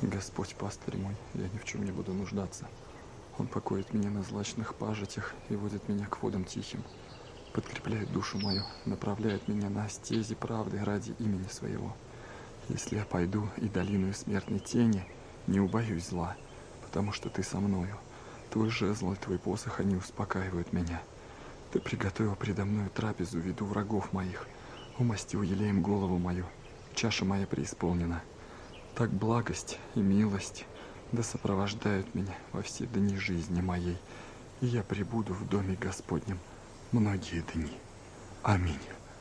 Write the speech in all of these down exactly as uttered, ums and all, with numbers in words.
Господь пастырь мой, я ни в чем не буду нуждаться. Он покоит меня на злачных пажитях и водит меня к водам тихим. Подкрепляет душу мою, направляет меня на стези правды ради имени своего. Если я пойду и долиною смертной тени, не убоюсь зла, потому что ты со мною. Твой жезл и твой посох, они успокаивают меня. Ты приготовил предо мною трапезу в виду врагов моих, умастил елеем голову мою, чаша моя преисполнена. Так благость и милость да сопровождают меня во все дни жизни моей, и я пребуду в доме Господнем многие дни. Аминь.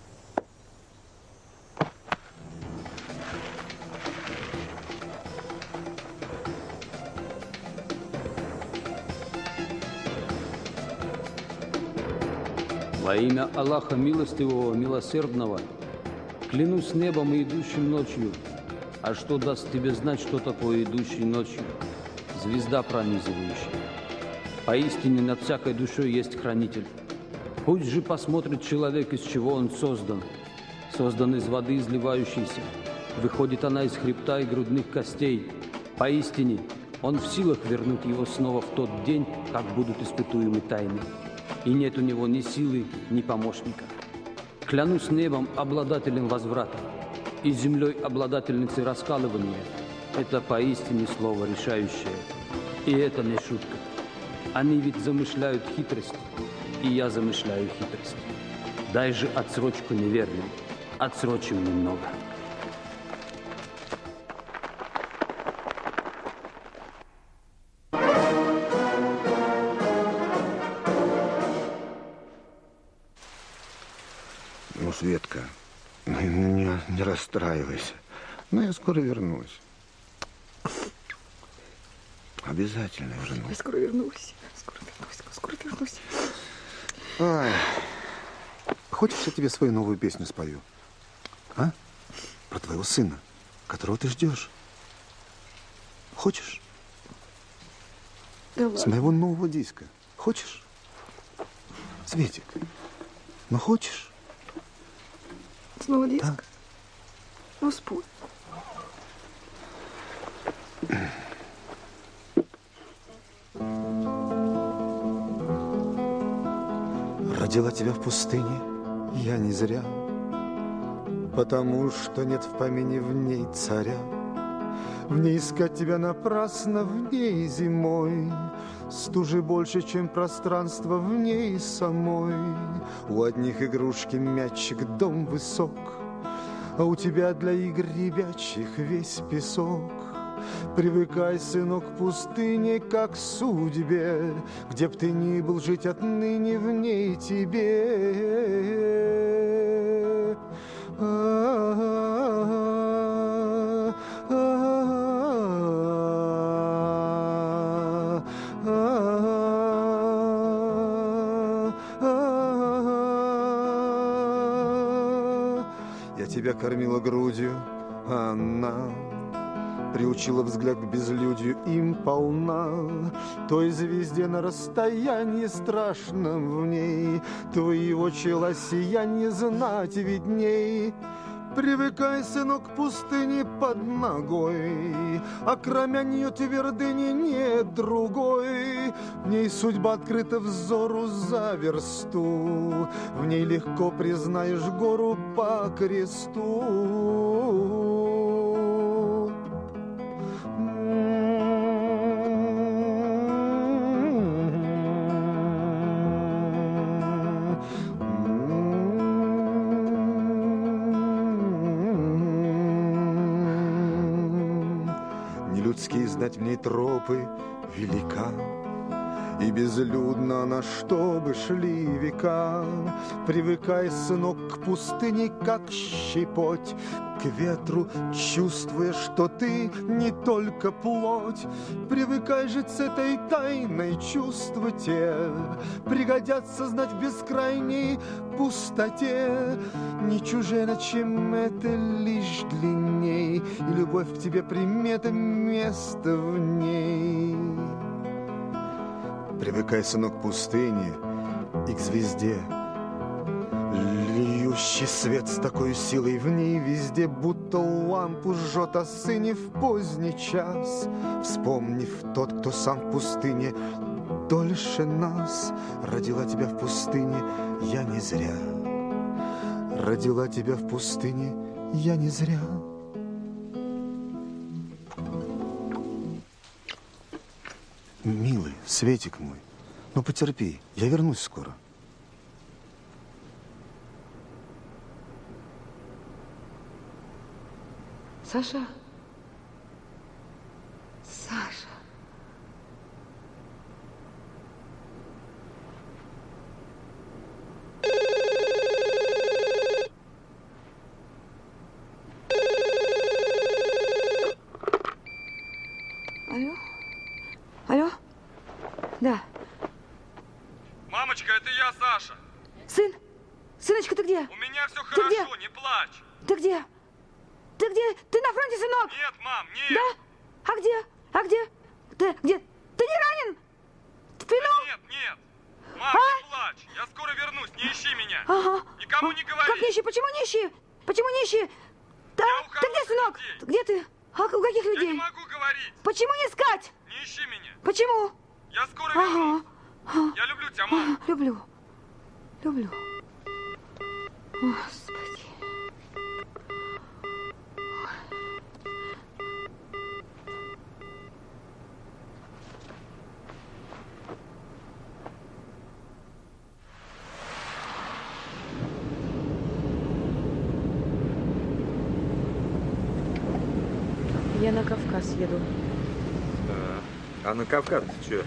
Во имя Аллаха Милостивого, Милосердного, клянусь небом и идущим ночью. А что даст тебе знать, что такое идущий ночью? Звезда пронизывающая. Поистине над всякой душой есть хранитель. Пусть же посмотрит человек, из чего он создан. Создан из воды, изливающейся. Выходит она из хребта и грудных костей. Поистине, он в силах вернуть его снова в тот день, как будут испытуемы тайны. И нет у него ни силы, ни помощника. Клянусь небом, обладателем возврата, и землей, обладательницей раскалывания. Это поистине слово решающее. И это не шутка. Они ведь замышляют хитрость, и я замышляю хитрость. Дай же отсрочку неверным, отсрочим немного. Ну, Светка, не, не расстраивайся. Но я скоро вернусь. Обязательно вернусь. Я скоро вернусь. Скоро вернусь. Скоро вернусь. Ай. Хочешь, я тебе свою новую песню спою? А? Про твоего сына, которого ты ждешь. Хочешь? Да ладно. С моего нового диска. Хочешь? Светик, ну хочешь? Снова диск? Да. Ну, спой. Родила тебя в пустыне я не зря, потому что нет в помине в ней царя. В ней искать тебя напрасно, в ней зимой стужи больше, чем пространство в ней самой. У одних игрушки мячик, дом высок, а у тебя для игр ребячих весь песок. Привыкай, сынок, к пустыне, как к судьбе, где б ты ни был, жить отныне в ней тебе. Я тебя кормила грудью, а она приучила взгляд к безлюдью, им полна. Той звезде на расстоянии страшном в ней твоего чела сияние знать видней. Привыкай, сынок, к пустыне под ногой, а кроме нее твердыни нет другой. В ней судьба открыта взору за версту, в ней легко признаешь гору по кресту. Нелюдские знать в ней тропы велика, и безлюдно она, чтобы шли века. Привыкай, сынок, к пустыне, как щепоть к ветру, чувствуя, что ты не только плоть. Привыкай жить с этой тайной, чувства те пригодятся знать в бескрайней пустоте. Не чужена, чем это лишь длинней, и любовь к тебе примета место в ней. Привыкай, сынок, к пустыне и к звезде, льющий свет с такой силой в ней везде, будто кто лампу жжет, о сыне в поздний час. Вспомнив тот, кто сам в пустыне дольше нас. Родила тебя в пустыне я не зря. Родила тебя в пустыне я не зря. Милый, Светик мой, ну потерпи, я вернусь скоро. Саша? Саша. Алло? Алло? Да. Мамочка, это я, Саша. Сын? Сыночка, ты где? У меня все Ты где? хорошо, не плачь. Ты где? Ты где? Ты на фронте, сынок? Нет, мам, нет. Да? А где? А где? Ты где? Ты не ранен? Ты в плену? Да нет, нет. Мам, А? не плачь. Я скоро вернусь, не ищи меня. Ага. Никому не говори. Как не ищи? Почему не ищи? Почему не ищи? Да? Я у Ты где, хороших сынок? людей. Где ты? А у каких Я не людей? могу говорить. Почему не искать? Не ищи меня. Почему? Я скоро Ага. вернусь. Ага. Я люблю тебя, мам. А, люблю. Люблю. Господи. Я на Кавказ еду. А, а на Кавказ ты что?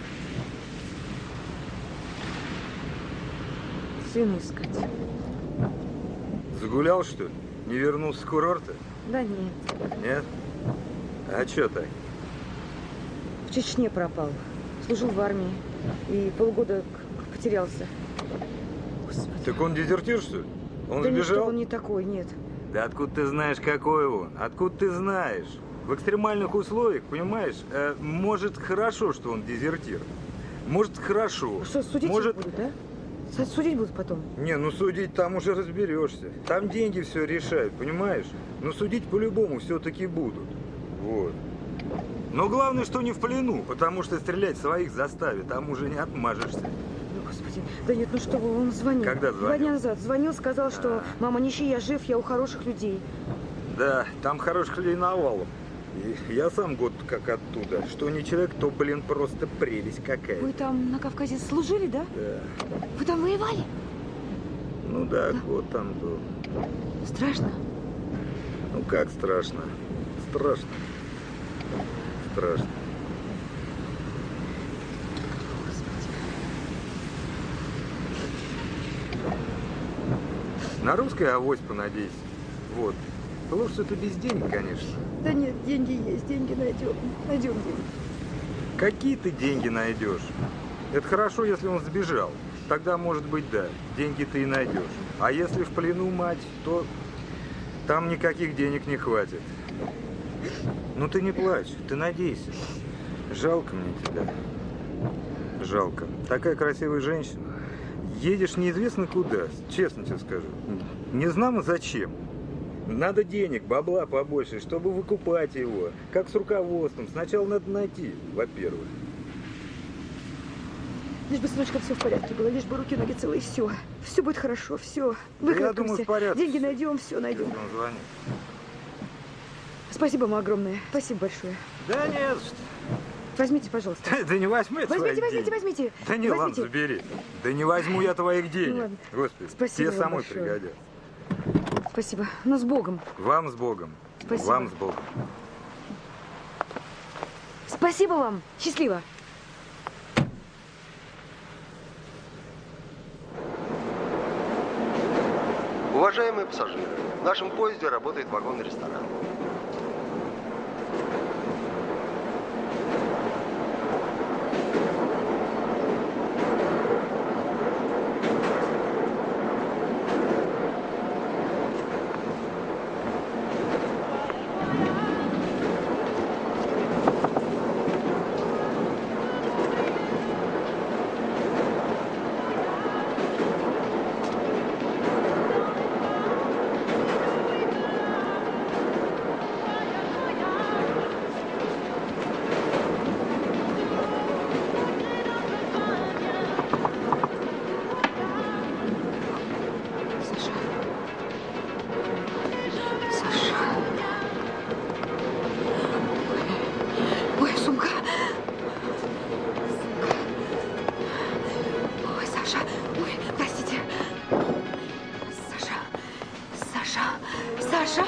Сына искать. Загулял, что ли? Не вернулся с курорта? Да нет. Нет? А что так? В Чечне пропал. Служил в армии. И полгода к- потерялся. Господи. Так он дезертир, что ли? Он Да нет, сбежал? он не такой, нет. Да откуда ты знаешь, какой он? Откуда ты знаешь? В экстремальных условиях, понимаешь, э, может хорошо, что он дезертир. Может хорошо. Что, судить может... их будут, да? С- Судить будут потом. Не, ну судить там уже разберешься. Там деньги все решают, понимаешь? Но судить по-любому все-таки будут. Вот. Но главное, что не в плену, потому что стрелять своих заставит, там уже не отмажешься. Ну, господи. Да нет, ну что вы, он звонил. Когда Два звонил? дня назад. Звонил, сказал, что А. мама, не ищи, я жив, я у хороших людей. Да, там хороших людей навалом. И я сам год как оттуда. Что не человек, то, блин, просто прелесть какая. Вы там на Кавказе служили, да? Да. Вы там воевали? Ну да, год там был. Страшно? Ну как страшно? Страшно. Страшно. На русское авось понадейся. Вот. Лучше это без денег, конечно. Да нет, деньги есть, деньги найдем. Найдем деньги. Какие ты деньги найдешь? Это хорошо, если он сбежал. Тогда, может быть, да, деньги ты и найдешь. А если в плену, мать, то там никаких денег не хватит. Ну ты не плачь, ты надейся. Жалко мне тебя. Жалко. Такая красивая женщина. Едешь неизвестно куда, честно тебе скажу. Не знамо зачем. Надо денег, бабла побольше, чтобы выкупать его. Как с руководством. Сначала надо найти, во-первых. Лишь бы с внучкой все в порядке было, лишь бы руки, ноги целые, все. Все будет хорошо, все. Да я думаю, в порядке. Деньги найдем, все найдем. Если он звонит. Спасибо вам огромное. Спасибо большое. Да не за что. Возьмите, пожалуйста. Да, да не возьми Возьмите, своих возьмите, денег. возьмите. Да не, ладно, Возьмите. забери. Да не возьму я твоих денег. Ну ладно. Господи, Спасибо тебе вам самой большое. пригодятся. Спасибо. Ну, с Богом. Вам с Богом. Спасибо. Вам с Богом. Спасибо вам. Счастливо. Уважаемые пассажиры, в нашем поезде работает вагонный ресторан. Саша, ой, простите. Саша, Саша, Саша.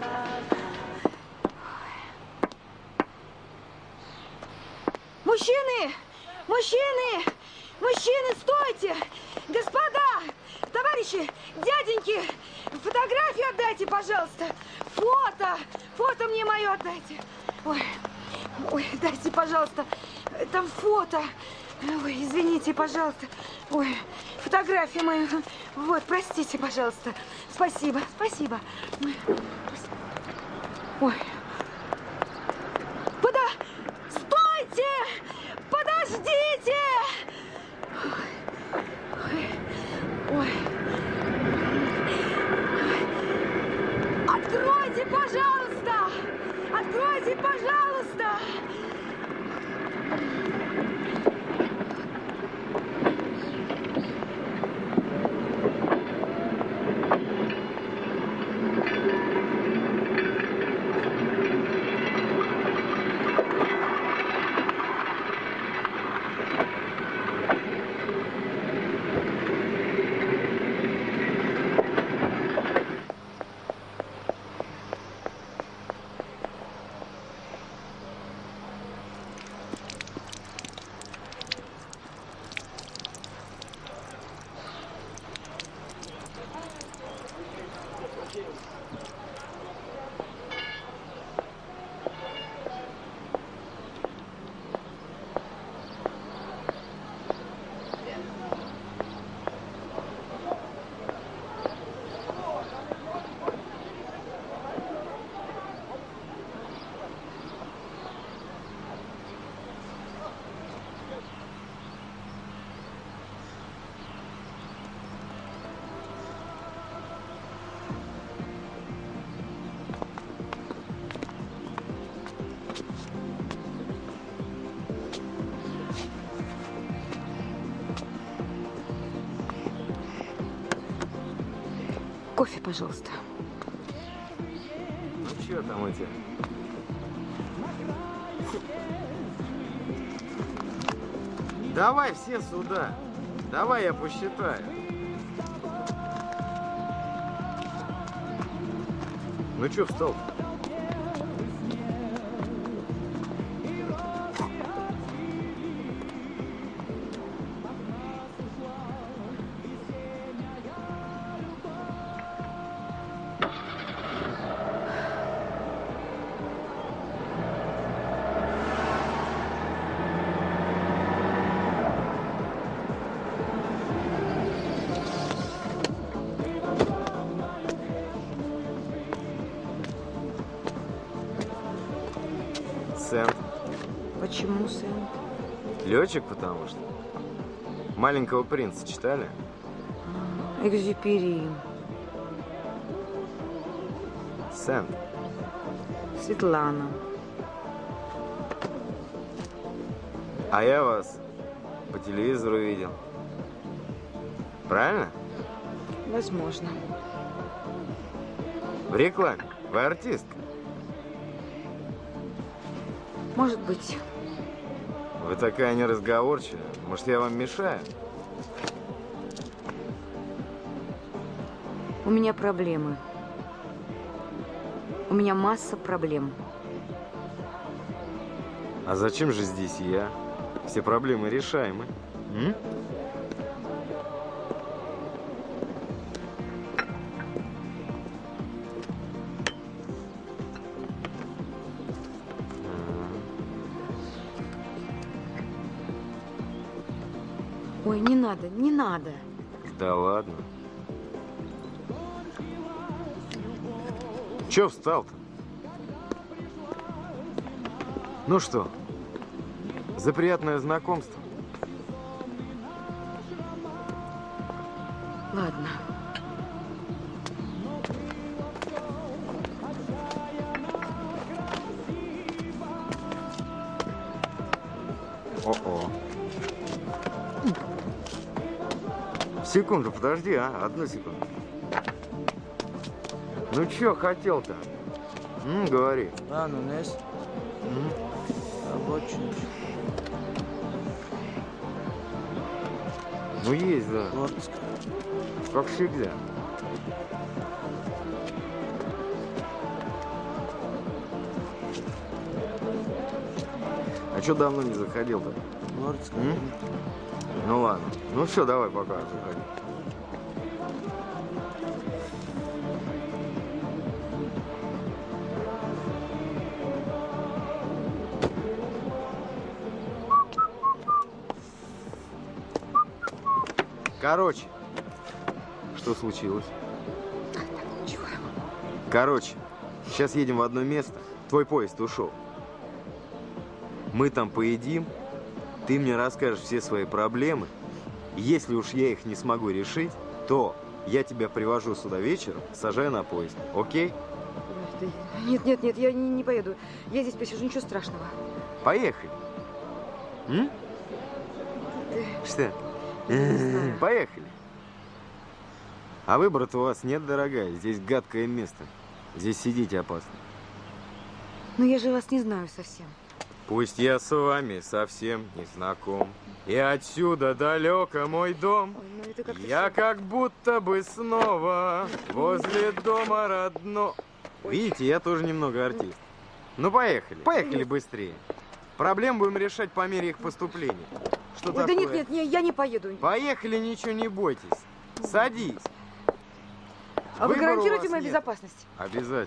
Мужчины, мужчины, мужчины, стойте! Господа, товарищи, дяденьки, фотографию отдайте, пожалуйста. Фото, фото мне мое отдайте. Ой, ой, дайте, пожалуйста, там фото. Ой, извините, пожалуйста. Ой, фотографию мою. Вот, простите, пожалуйста. Спасибо, спасибо. Ой. Пода... Стойте! Подождите! Ой. Ой. Откройте, пожалуйста! Откройте, пожалуйста! Кофе, пожалуйста. Ну что там эти? Давай все сюда. Давай я посчитаю. Ну что встал? Сэнд. Почему Сэнд? Летчик, потому что. Маленького принца читали? Экзюпери. Сэнд. Светлана. А я вас по телевизору видел. Правильно? Возможно. В рекламе. Вы артистка. Может быть. Вы такая неразговорчивая. Может, я вам мешаю? У меня проблемы. У меня масса проблем. А зачем же здесь я? Все проблемы решаемы. М? Ой, не надо, не надо. Да ладно. Чё встал-то? Ну что, за приятное знакомство? Ладно. О-о. Секунду, подожди, а? Одну секунду. Ну чё хотел-то? М, говори. А, ну, Нес. М? Рабочий. Ну есть, да. Нордск. Как всегда. А что давно не заходил-то? Нордск. Ну ладно. Ну все, давай пока заходи. Короче, что случилось? Чего? Короче, сейчас едем в одно место. Твой поезд ушел. Мы там поедим. Ты мне расскажешь все свои проблемы. Если уж я их не смогу решить, то я тебя привожу сюда вечером, сажаю на поезд. Окей? Нет, нет, нет, я не, не поеду. Я здесь посижу, ничего страшного. Поехали. М? Что? Поехали. А выбора-то у вас нет, дорогая. Здесь гадкое место. Здесь сидеть опасно. Но я же вас не знаю совсем. Пусть я с вами совсем не знаком, и отсюда далеко мой дом. Ой, ну это как-то Я всё- как будто бы снова возле дома родно. Видите, я тоже немного артист. Ну поехали, поехали быстрее. Проблем будем решать по мере их поступления. Что Ой, такое? да нет, нет, не, я не поеду. Поехали, ничего не бойтесь. Садись. А вы Выбора у гарантируете вас мою нет. безопасность? Обязательно.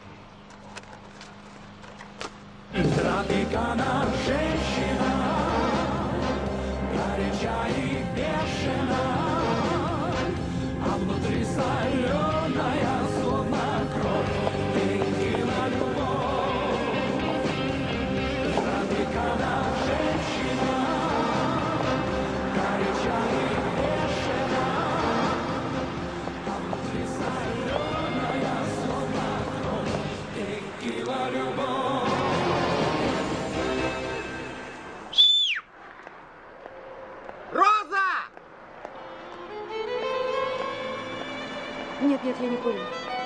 Нет, нет, я не курю.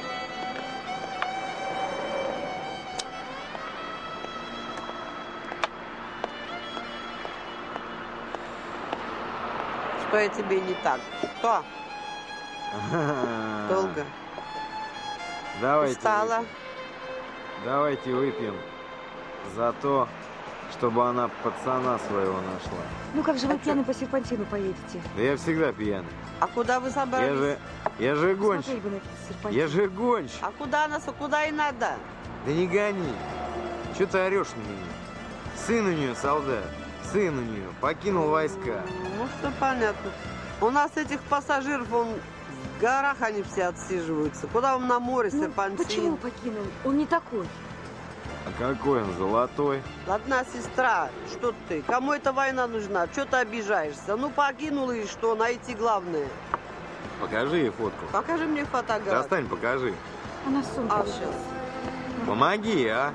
Что я тебе не так? Что? Долго? Давайте. Устала? выпьем. Давайте выпьем за то, чтобы она пацана своего нашла. Ну как же вы пьяный по серпантину поедете? Да я всегда пьяный. А куда вы Я собрались? же, я же гонщик. Смотреть бы на этот серпантин. Я же гонщик. А куда нас, а куда и надо? Да не гони. Че ты орешь на меня? Сын у нее солдат. Сын у нее покинул войска. Ну, все понятно. У нас этих пассажиров, он в горах они все отсиживаются. Куда вам на море, Ну, серпантин? почему покинул? Он не такой. А какой он золотой? Одна сестра, что ты? Кому эта война нужна? Че ты обижаешься? Ну, покинула и что? Найти главное. Покажи ей фотку. Покажи мне фотографию. Достань, покажи. Она в сумке. А, лежит. сейчас. Помоги, а.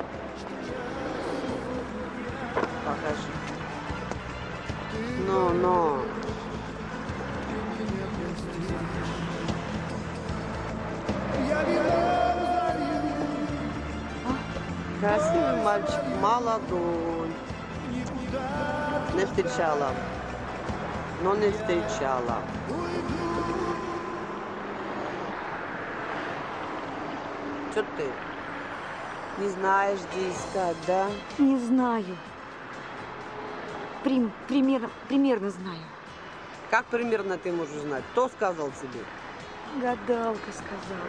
Покажи. Ну, ну. Красивый мальчик, молодой. Не встречала. Но не встречала. Что ты? Не знаешь, где искать, да? Не знаю. Прим, примерно, примерно знаю. Как примерно ты можешь знать? Кто сказал тебе? Гадалка сказала.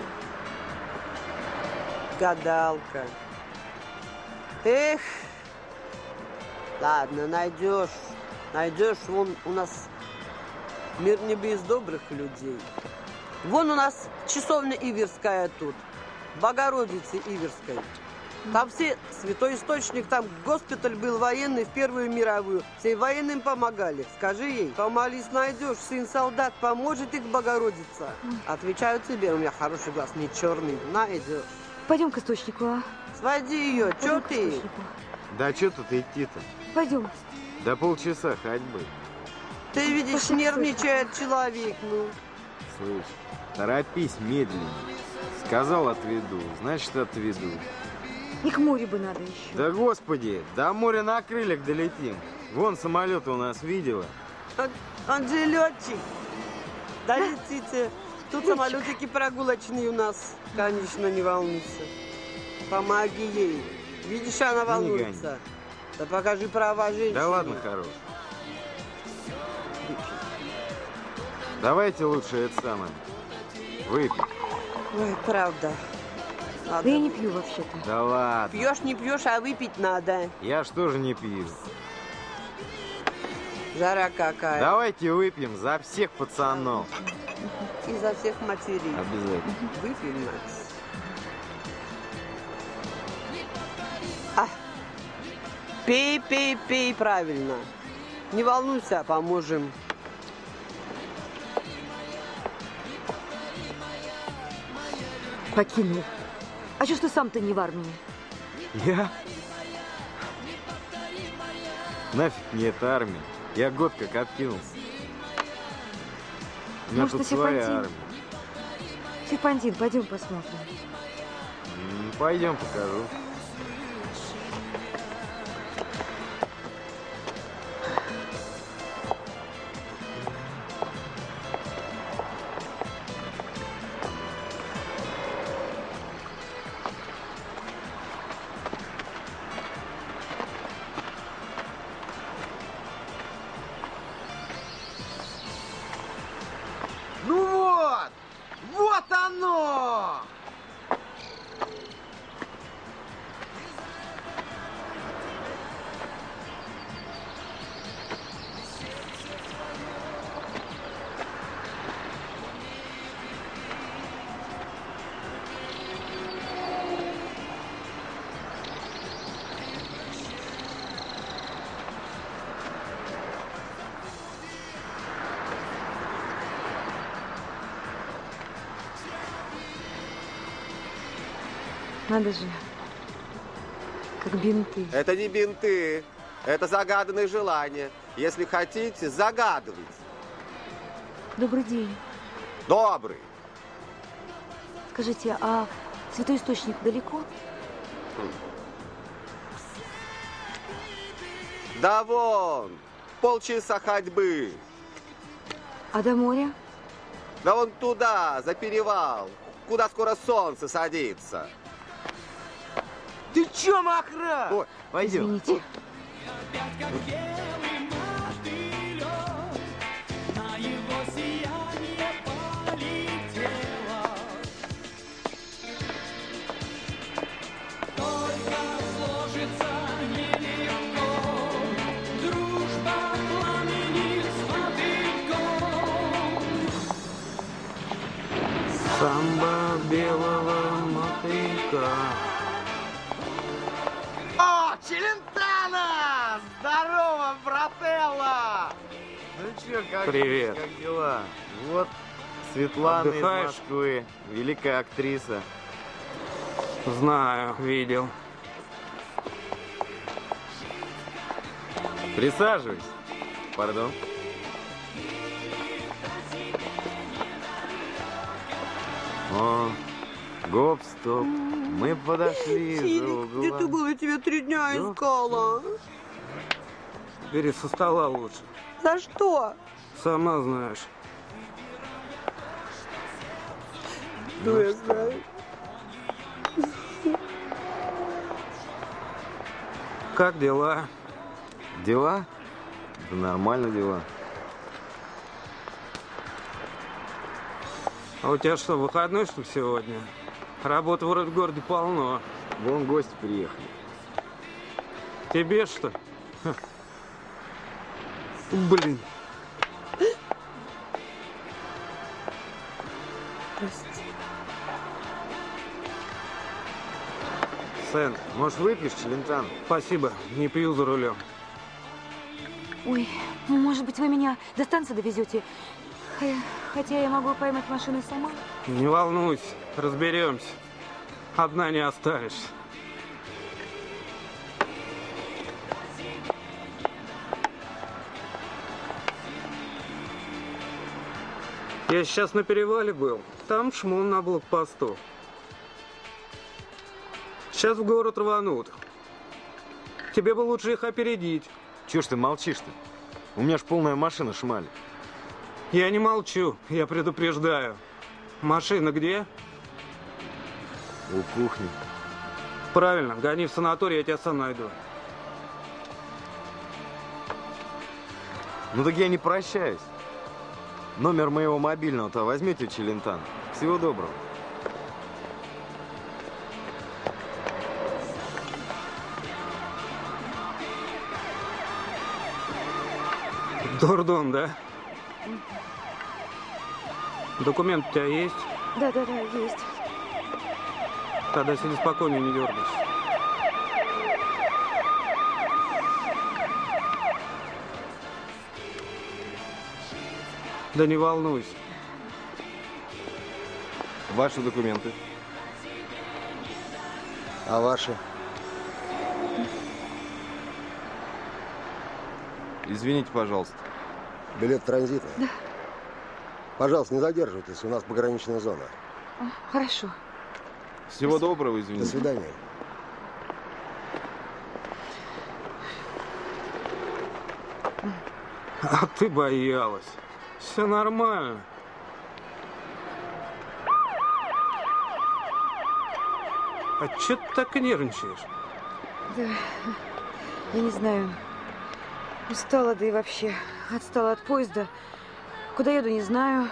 Гадалка. Эх. Ладно, найдешь. Найдешь. Вон у нас мир не без добрых людей. Вон у нас часовня Иверская тут. Богородицы Иверской. Там все, святой источник, там госпиталь был военный в Первую мировую. Все военным помогали. Скажи ей, помолись, найдешь, сын солдат, поможет их Богородица. Отвечаю тебе, у меня хороший глаз, не черный, найдешь. Пойдем к источнику, а? Своди ее, что Пойдем к ты? источнику. Да что тут идти-то? Пойдем. До полчаса ходьбы. Ты видишь, Пошли к нервничает человек, ну. Слышь, торопись медленнее. Сказал отведу, значит отведу. И к морю бы надо еще. Да господи, до моря на крыльях долетим. Вон самолеты у нас видела. А Он же летчик. Да, летите. Тут самолетики прогулочные у нас. Конечно, не волнуйся. Помоги ей. Видишь, она волнуется. Да покажи права женщины. Да ладно, хорош. Давайте лучше это самое. Выпьем. Ой, правда. Да я не пью вообще-то. Да ладно. Пьешь, не пьешь, а выпить надо. Я ж тоже не пью. Жара какая. Давайте выпьем за всех пацанов. И за всех матерей. Обязательно. Выпьем, Макс. А. Пей, пей, пей правильно. Не волнуйся, поможем. Покинул. А что ж ты сам-то не в армии? Я? Нафиг мне эта армия. Я год как откинулся. У меня Может, тут ты своя Сефантин? армия. Сефантин, пойдем посмотрим. М, Пойдем, покажу. Ну вот! Вот оно! Надо же. Как бинты. Это не бинты. Это загаданное желание. Если хотите, загадывайте. Добрый день. Добрый. Скажите, а святой источник далеко? Да вон, полчаса ходьбы. А до моря? Да вон туда, за перевал, куда скоро солнце садится. Ты чё, Махра? Ой, пойдем. Извините. Самба белого мотылька. О, Челентано! Здорово, брателла! Ну чё, как, Привет. как дела? Вот Светлана Отдыхаешь? из Москвы, великая актриса. Знаю, видел. Присаживайся. Пардон. О, гоп-стоп. Мы подошли из-за Синик, где ты угла. был? Я тебя три дня Ну? искала. Бери со стола лучше. За что? Сама знаешь. Ну, я знаю. Как дела? Дела? Да нормально дела. А у тебя что, выходной, что ли, сегодня? Работы вроде в городе полно. Вон гости приехали. Тебе что? Ха. Блин. Прости. Сэн, может, выпьешь Челентано? Спасибо, не пью за рулем. Ой, ну, может быть, вы меня до станции довезете? Х- Хотя я могу поймать машину сама. Не волнуйся, разберемся. Одна не оставишься. Я сейчас на перевале был. Там шмон на блокпосту. Сейчас в город рванут. Тебе бы лучше их опередить. Чё ж ты молчишь-то? У меня ж полная машина шмали. Я не молчу, я предупреждаю. Машина где? У кухни. Правильно, гони в санаторий, я тебя сам найду. Ну так я не прощаюсь. Номер моего мобильного-то возьмете у Челентана. Всего доброго. Дурдом, да? Документ у тебя есть? Да, да, да, есть. Тогда сиди спокойно и не дергайся. Да не волнуйся. Ваши документы. А ваши? Извините, пожалуйста. Билет транзита? Да. Пожалуйста, не задерживайтесь, у нас пограничная зона. О, хорошо. Всего доброго, извините. До свидания. А ты боялась. Все нормально. А че ты так нервничаешь? Да, я не знаю. Устала, да и вообще отстала от поезда. Куда еду, не знаю.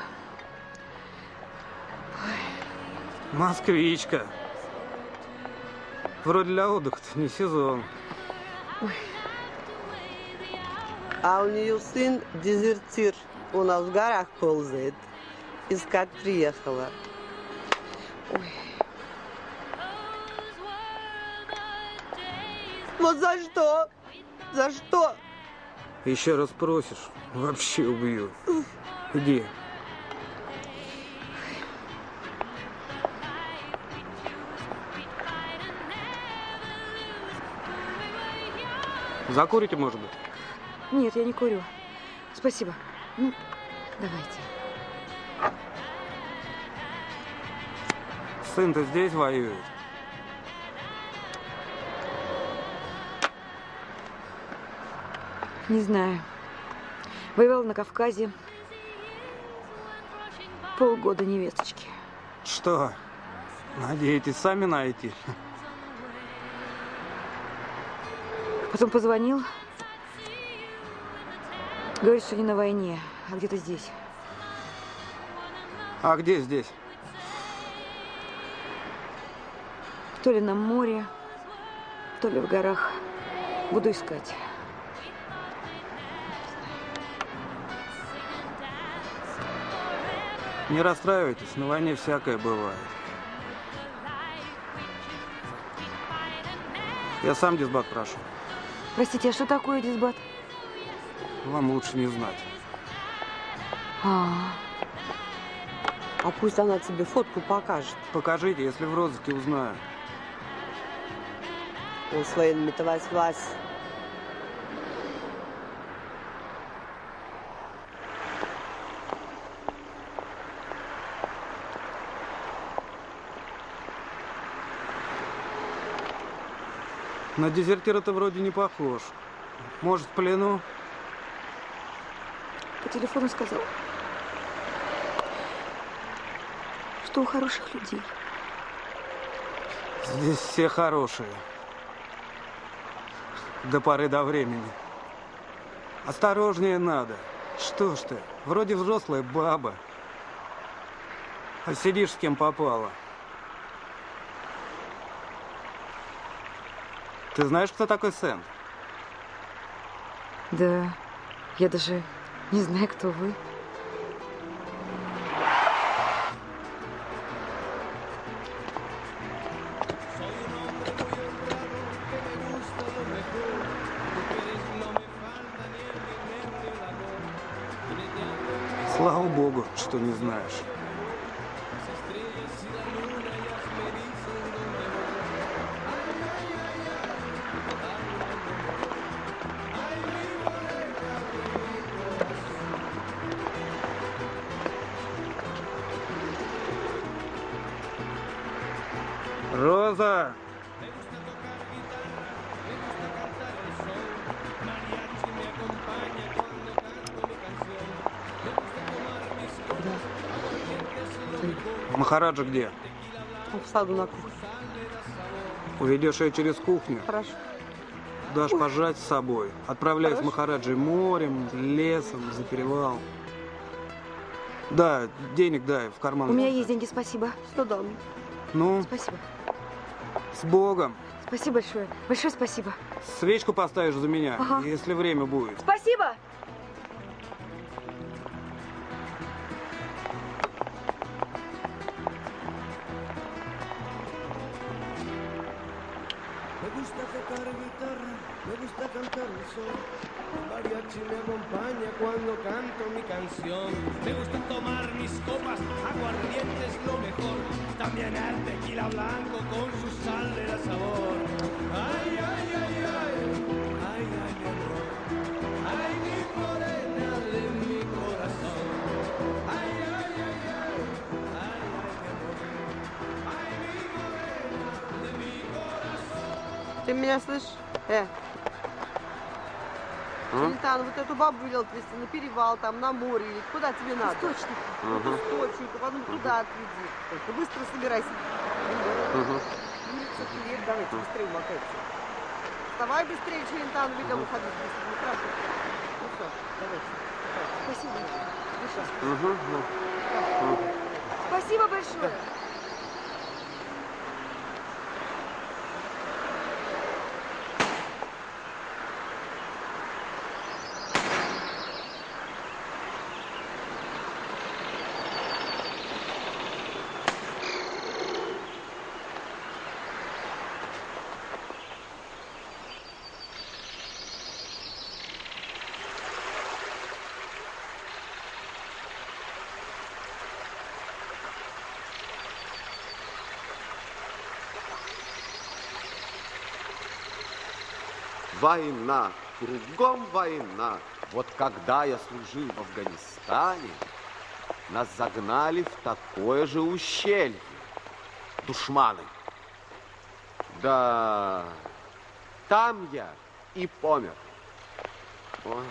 Москвичка. Вроде для отдыха-то не сезон. Ой. А у нее сын дезертир. У нас в горах ползает. Искать приехала. Ой. Вот за что? За что? Еще раз просишь, вообще убью. Иди. Закурите, может быть? Нет, я не курю. Спасибо. Ну, давайте. Сын-то здесь воюет. Не знаю. Воевал на Кавказе. Полгода невесточки. Что? Надеетесь сами найти? Потом позвонил. Говорит, что не на войне, а где-то здесь. А где здесь? То ли на море, то ли в горах. Буду искать. Не расстраивайтесь, на войне всякое бывает. Я сам дисбат прошу. Простите, а что такое дисбат? Вам лучше не знать. А, а пусть она тебе фотку покажет. Покажите, если в розыске узнаю. Он с военными-то связь. На дезертира-то вроде не похож. Может, в плену? По телефону сказал, что у хороших людей. Здесь все хорошие. До поры до времени. Осторожнее надо. Что ж ты, вроде взрослая баба. А сидишь с кем попало. Ты знаешь, кто такой Сэм? Да, я даже не знаю, кто вы. Слава Богу, что не знаешь. Роза! Махараджа где? Он в саду на кухне. Уведешь ее через кухню. Хорошо. Дашь пожрать с собой. Отправляй с Махараджей морем, лесом, за перевал. Да, денег дай в карман. У меня есть деньги, спасибо. Что дам? Ну? Спасибо. С Богом. Спасибо большое. Большое спасибо. Свечку поставишь за меня, ага. если время будет. Спасибо! Me gusta cantar el sol, el mariachi me acompaña cuando canto mi canción. Me gusta tomar mis copas, aguardiente es lo mejor. También el tequila blanco con su sal de la sabor. Ay, ay, ay, ay, ay, ay, mi amor. Ay, mi morena de mi corazón. Ay, ay, ay, ay, ay, ay, mi amor. Ay, mi morena de mi corazón. Ты меня слышишь? Э. Челентано, вот эту бабу велел отвезти на перевал, там, на море, или куда тебе надо? Источник. Uh-huh. Источник, а потом туда отведи. Только быстро собирайся. Uh-huh. Улица, привет, давайте быстрее мотайте. Вставай быстрее, Челентано, велел уходить быстро. Ну, хорошо. Ну все, давайте. Спасибо. Uh-huh. Uh-huh. Спасибо большое. Война, кругом война. Вот когда я служил в Афганистане, нас загнали в такое же ущелье. Душманы. Да, там я и помер. Ой.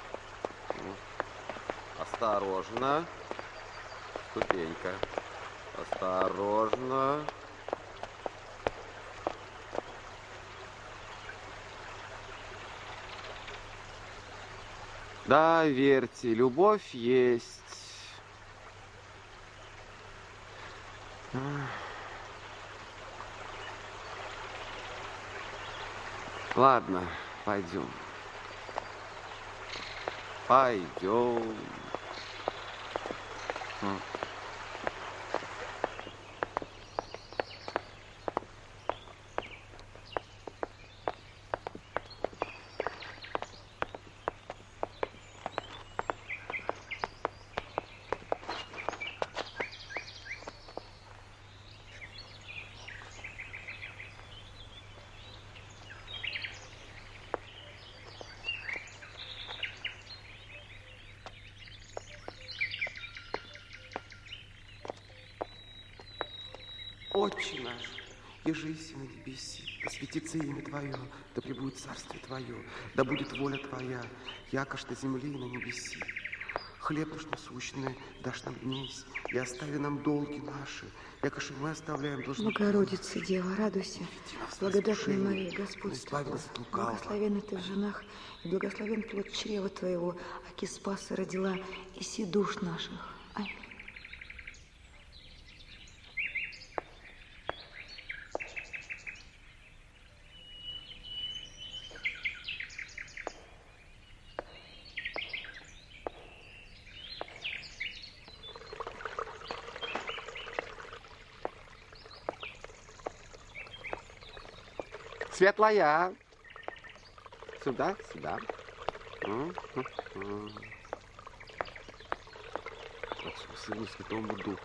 Осторожно. Ступенька. Осторожно. Да, верьте, любовь есть. Ладно, пойдем. Пойдем. Отче наш, еже еси на небеси, да светится имя Твое, да пребудет царствие Твое, да будет воля Твоя, якож на земле и на небеси. Хлеб наш насущный дашь нам днесь, и остави нам долги наши, якож и мы оставляем должны. Богородица, Дева, радуйся, благодатная Мария, Господь с тобой, благословенна ты в женах, и благословен плод чрева Твоего, аки спаса родила, иси душ наших. Аминь. Светлая. Сюда, сюда. Отцу, Сыну, Святому Духу.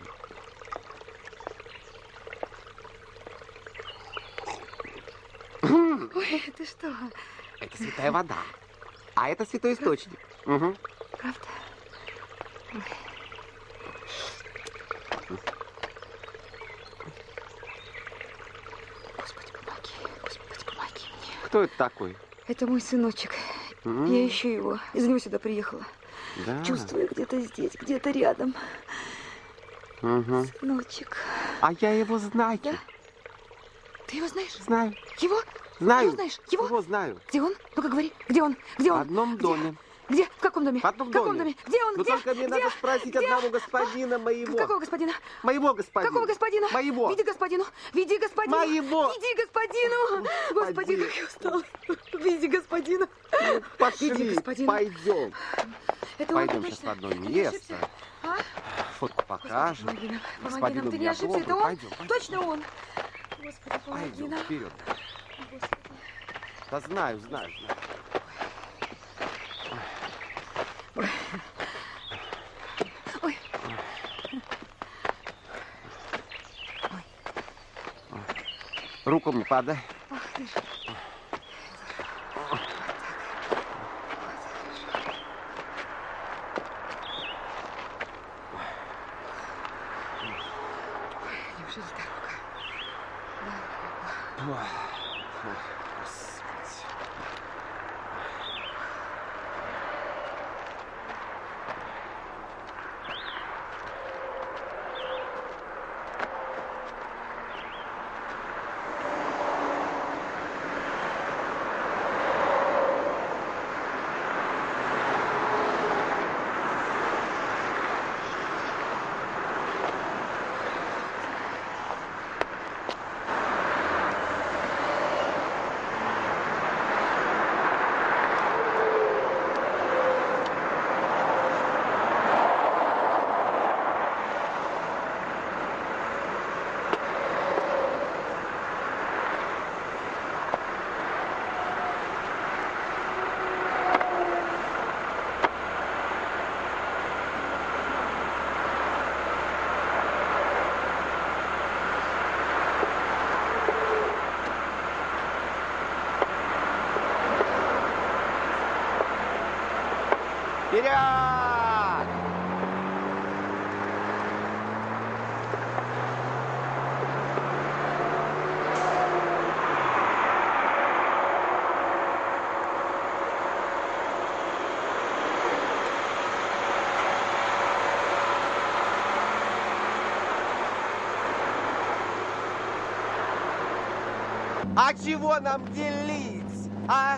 Ой, это что? Это святая вода. А это святой источник. Угу. Правда? Ой. Кто это такой? Это мой сыночек. Mm. Я ищу его. Из него сюда приехала. Да. Чувствую, где-то здесь, где-то рядом. Угу. Сыночек. А я его знаю. Да? Ты его знаешь? Знаю. Его? Знаю. Его знаешь? Его? Его знаю. Где он? Ну-ка говори. Где он? Где он? В одном Где? доме. Где? В каком доме? В одном В каком доме. доме? Где он? Но Где? только мне Где? надо спросить Где? одного господина моего. Какого господина? Моего господина. Какого господина? Моего. Веди господину. Веди господину. Моего. Веди господину. Господи, как я устала. Веди господину. Ну, пошли, Веди господину. пойдем. Это Пойдем он, сейчас точно? в одно Ты не место. ошибся? А? Фотку покажем. Помоги нам, помоги Господину нам. Ты не я ошибся, добрый. это он? Пойдем, пойдем. Точно он. Господи, помоги Пойдем, нам. вперед. Господи. Да знаю, знаю, знаю. Ой. Ой. Руку мне подай. Ах, ты ж. Неужели так рука? Ой, ой, Господи. Вперед! А чего нам делить, а?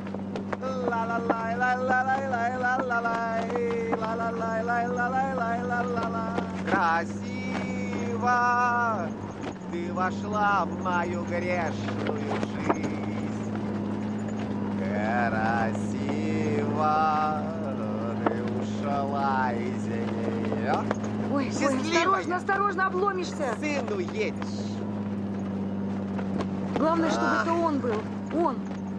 Красиво ты вошла в мою грешную жизнь. Красиво ты ушла из нее. Ой, ой, осторожно, осторожно, обломишься. Сыну едешь. Главное, чтобы это он был. Он.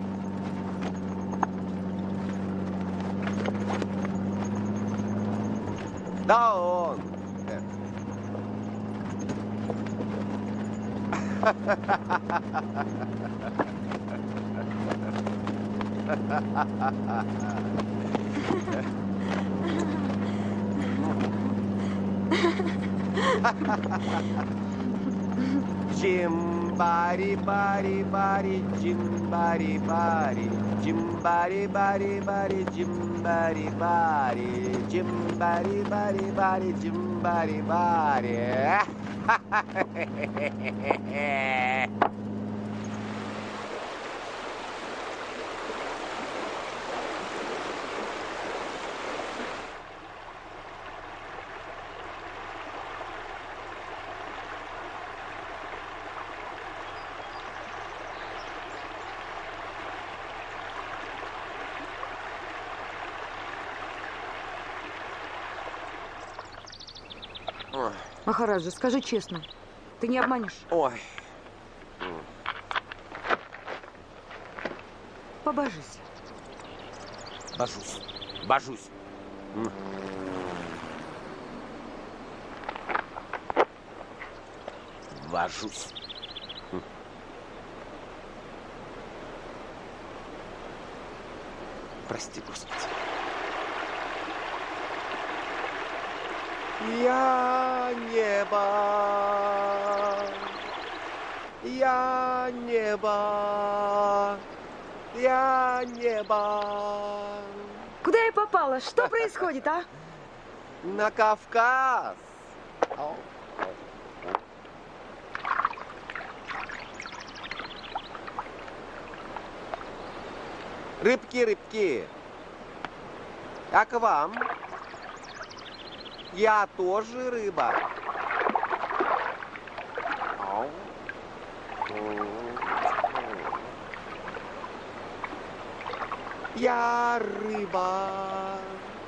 Да он. Джимбари-бари-бари, джимбари-бари, джимбари-бари-бари, джимбари-бари, джимбари-бари-бари, джимбари-бари. Махараджа, скажи честно, ты не обманешь? Ой. Побожись. Божусь. Божусь. Божусь. Прости, Господи. Я небо, я небо, я небо. Куда я попала? Что происходит, а? На Кавказ. Рыбки, рыбки. А к вам? Я тоже рыба. Я рыба.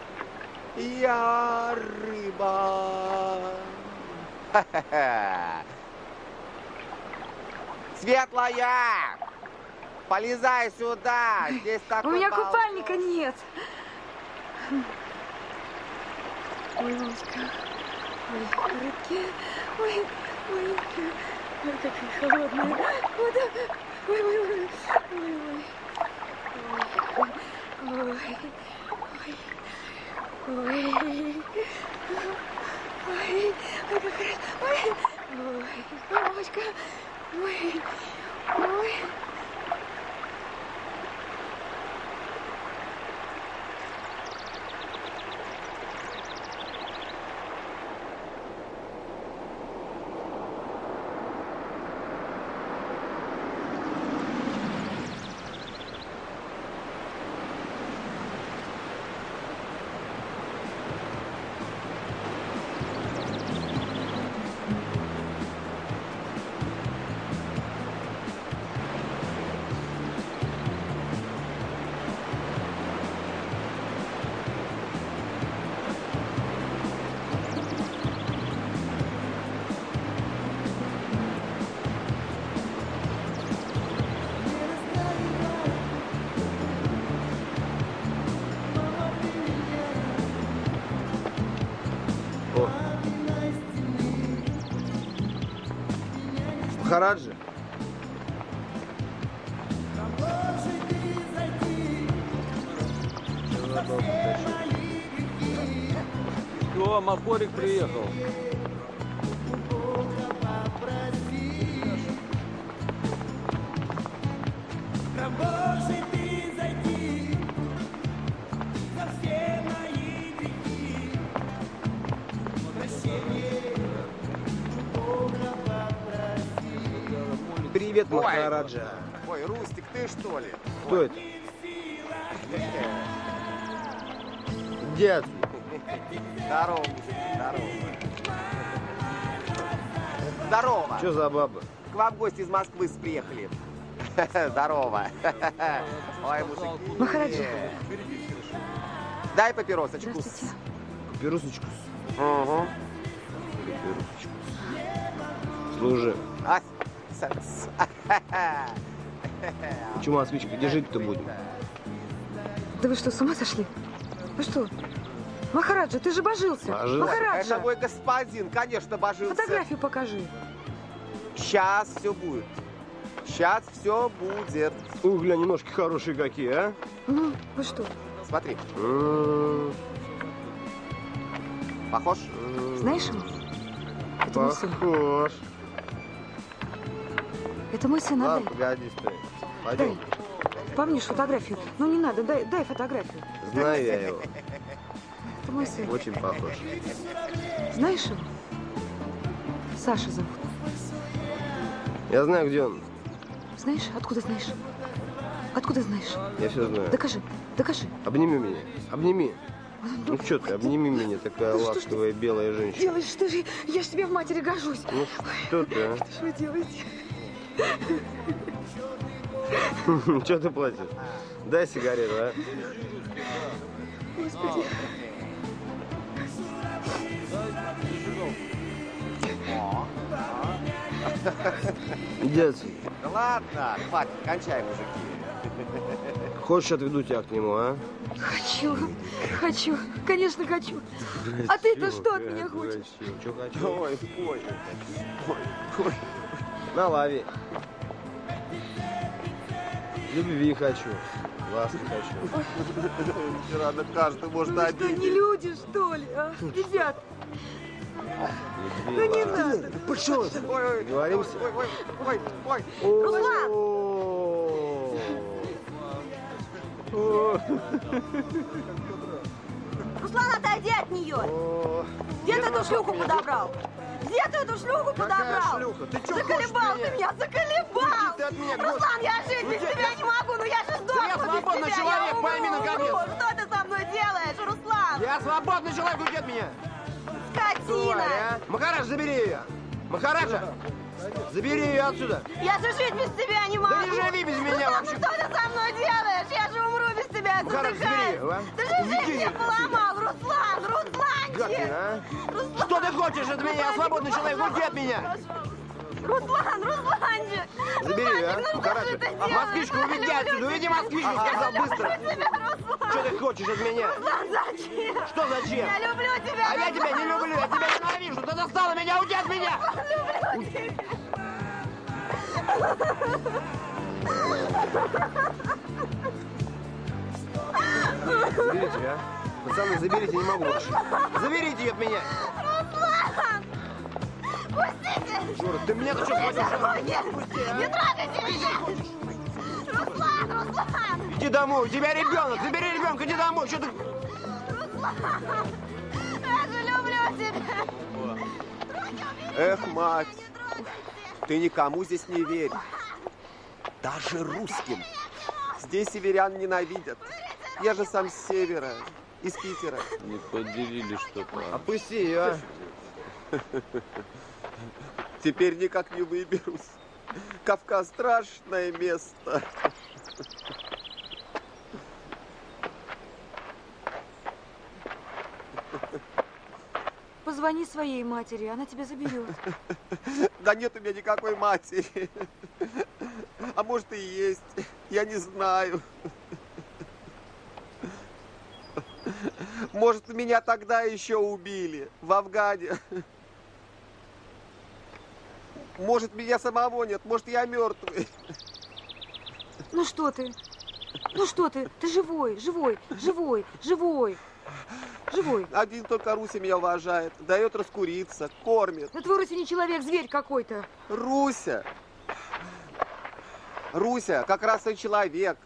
Я рыба. Ха-ха-ха. Светлая! Полезай сюда! Здесь такой У меня балкон. купальника нет. Ой, Моська. Ой, рыбки. Ой, ой, ой, какая холодная вода. Ой, ой, ой, ой, ой. Ой, ой, ой, ой, ой, ой, ой, ой, Моська, ой, ой. Махараджа? Все, Махорик приехал. Привет, Махараджа. Ой, Рустик, ты что ли? Кто Ой. это? Дед. Здорово, здорово. Здорово. Что за баба? К вам гости из Москвы приехали. Здорово. Ой, мужики. Махараджа. Дай папиросочку. Здравствуйте. Папиросочку. Угу. Папиросочку. Служи. А, секс. Чума, свечка, где жить-то будем? Да вы что, с ума сошли? Вы что? Махараджа, ты же божился. Божился. Махараджа. Это мой господин, конечно, божился. Фотографию покажи. Сейчас все будет. Сейчас все будет. Ух, глянь, ножки хорошие какие, а? Ну, вы что? Смотри. М-м-м. Похож? Знаешь его? Это мой сын. Похож. Это мой сын, Ладно, отдай. погоди, стой. Пойдем. Помнишь фотографию? Ну не надо, дай, дай фотографию. Знаю я его. Это мой сын. Очень похож. Знаешь его? Саша зовут. Я знаю, где он. Знаешь? Откуда знаешь? Откуда знаешь? Я все знаю. Докажи, докажи. Обними меня. Обними. Ну что ты, обними меня, такая Ну, что ж ласковая белая женщина. Делаешь, что же, я ж тебе в матери гожусь. Ну что ты, а? Что ж вы делаете? Что ты платишь? Дай сигарету, а? Господи. Иди отсюда. Да ладно, хватит, кончай, мужики. Хочешь, отведу тебя к нему, а? Хочу, хочу, конечно хочу. А ты-то что от меня хочешь? Что хочу? Ой, ой, ой, ой. На, лови. Любви хочу. Ласки хочу. Рано каждый может Вы что, обидеть. не люди, что ли, а? Ребят, ну не надо. Пошел. Ой, ой, Договоримся? ой, ой, ой, ой. Руслан! Руслан, отойди от нее! Где ты эту шлюху подобрал? Где ты эту шлюху подобрал? Шлюха? Ты что Заколебал ты меня, заколебал! Ты от меня, Руслан, я жить без тебя не могу, но я же сдохну я свободный без тебя, человек, я пойми, умру. наконец. Что ты со мной делаешь, Руслан? Я свободный человек, уйди от меня! Скотина! Тварь, а? Махарадж, забери ее! Махараджа! Забери ее отсюда! Я же жить без тебя не могу! Да не живи без меня Руслан, вообще! ну что ты со мной делаешь? Я же умру без тебя, Махарадж, забери задыхаюсь! ее, а? Ты же жизнь Уйди мне отсюда. поломал, Руслан! Русланчик! Гадкин, а? Руслан! Что ты хочешь от меня? Я свободный человек, уйди от меня! Руслан, Русланчик! Забери ее, а? Русланчик, ну что Махарадж! же ты А делаешь? москвичку уведи отсюда! Уведи москвичку, Я сказал, люблю быстро! тебя, Руслан! Что ты хочешь от меня? Руслан, зачем? Что зачем? Я люблю тебя! А я тебя не Руслан! люблю, я тебя ненавижу! Ты достала меня, уйди от меня! Люблю тебя! Заберите, а? Пацаны, заберите, не могу больше. Заберите ее от меня! Руслан! Пустите! Жора, ты меня-то что схватил? Пусти, а? Не трогайте меня! Руслан, Руслан! Иди домой, у тебя ребенок! Забери ребенка, иди домой! Что ты... Руслан! Я же люблю тебя! Эх, мать, ты никому здесь не верь. Даже русским. Здесь северян ненавидят. Я же сам с севера, из Питера. Не поделили что-то. Опусти ее, а? Теперь никак не выберусь. Кавказ страшное место. Позвони своей матери, она тебя заберет. Да нет у меня никакой матери. А может и есть. Я не знаю. Может, меня тогда еще убили в Афгане. Может, меня самого нет. Может, я мертвый. Ну что ты? Ну что ты? Ты живой, живой, живой, живой. Живой. Один только Руся меня уважает. Дает раскуриться, кормит. Ну твой Руся не человек, зверь какой-то. Руся. Руся как раз и человек.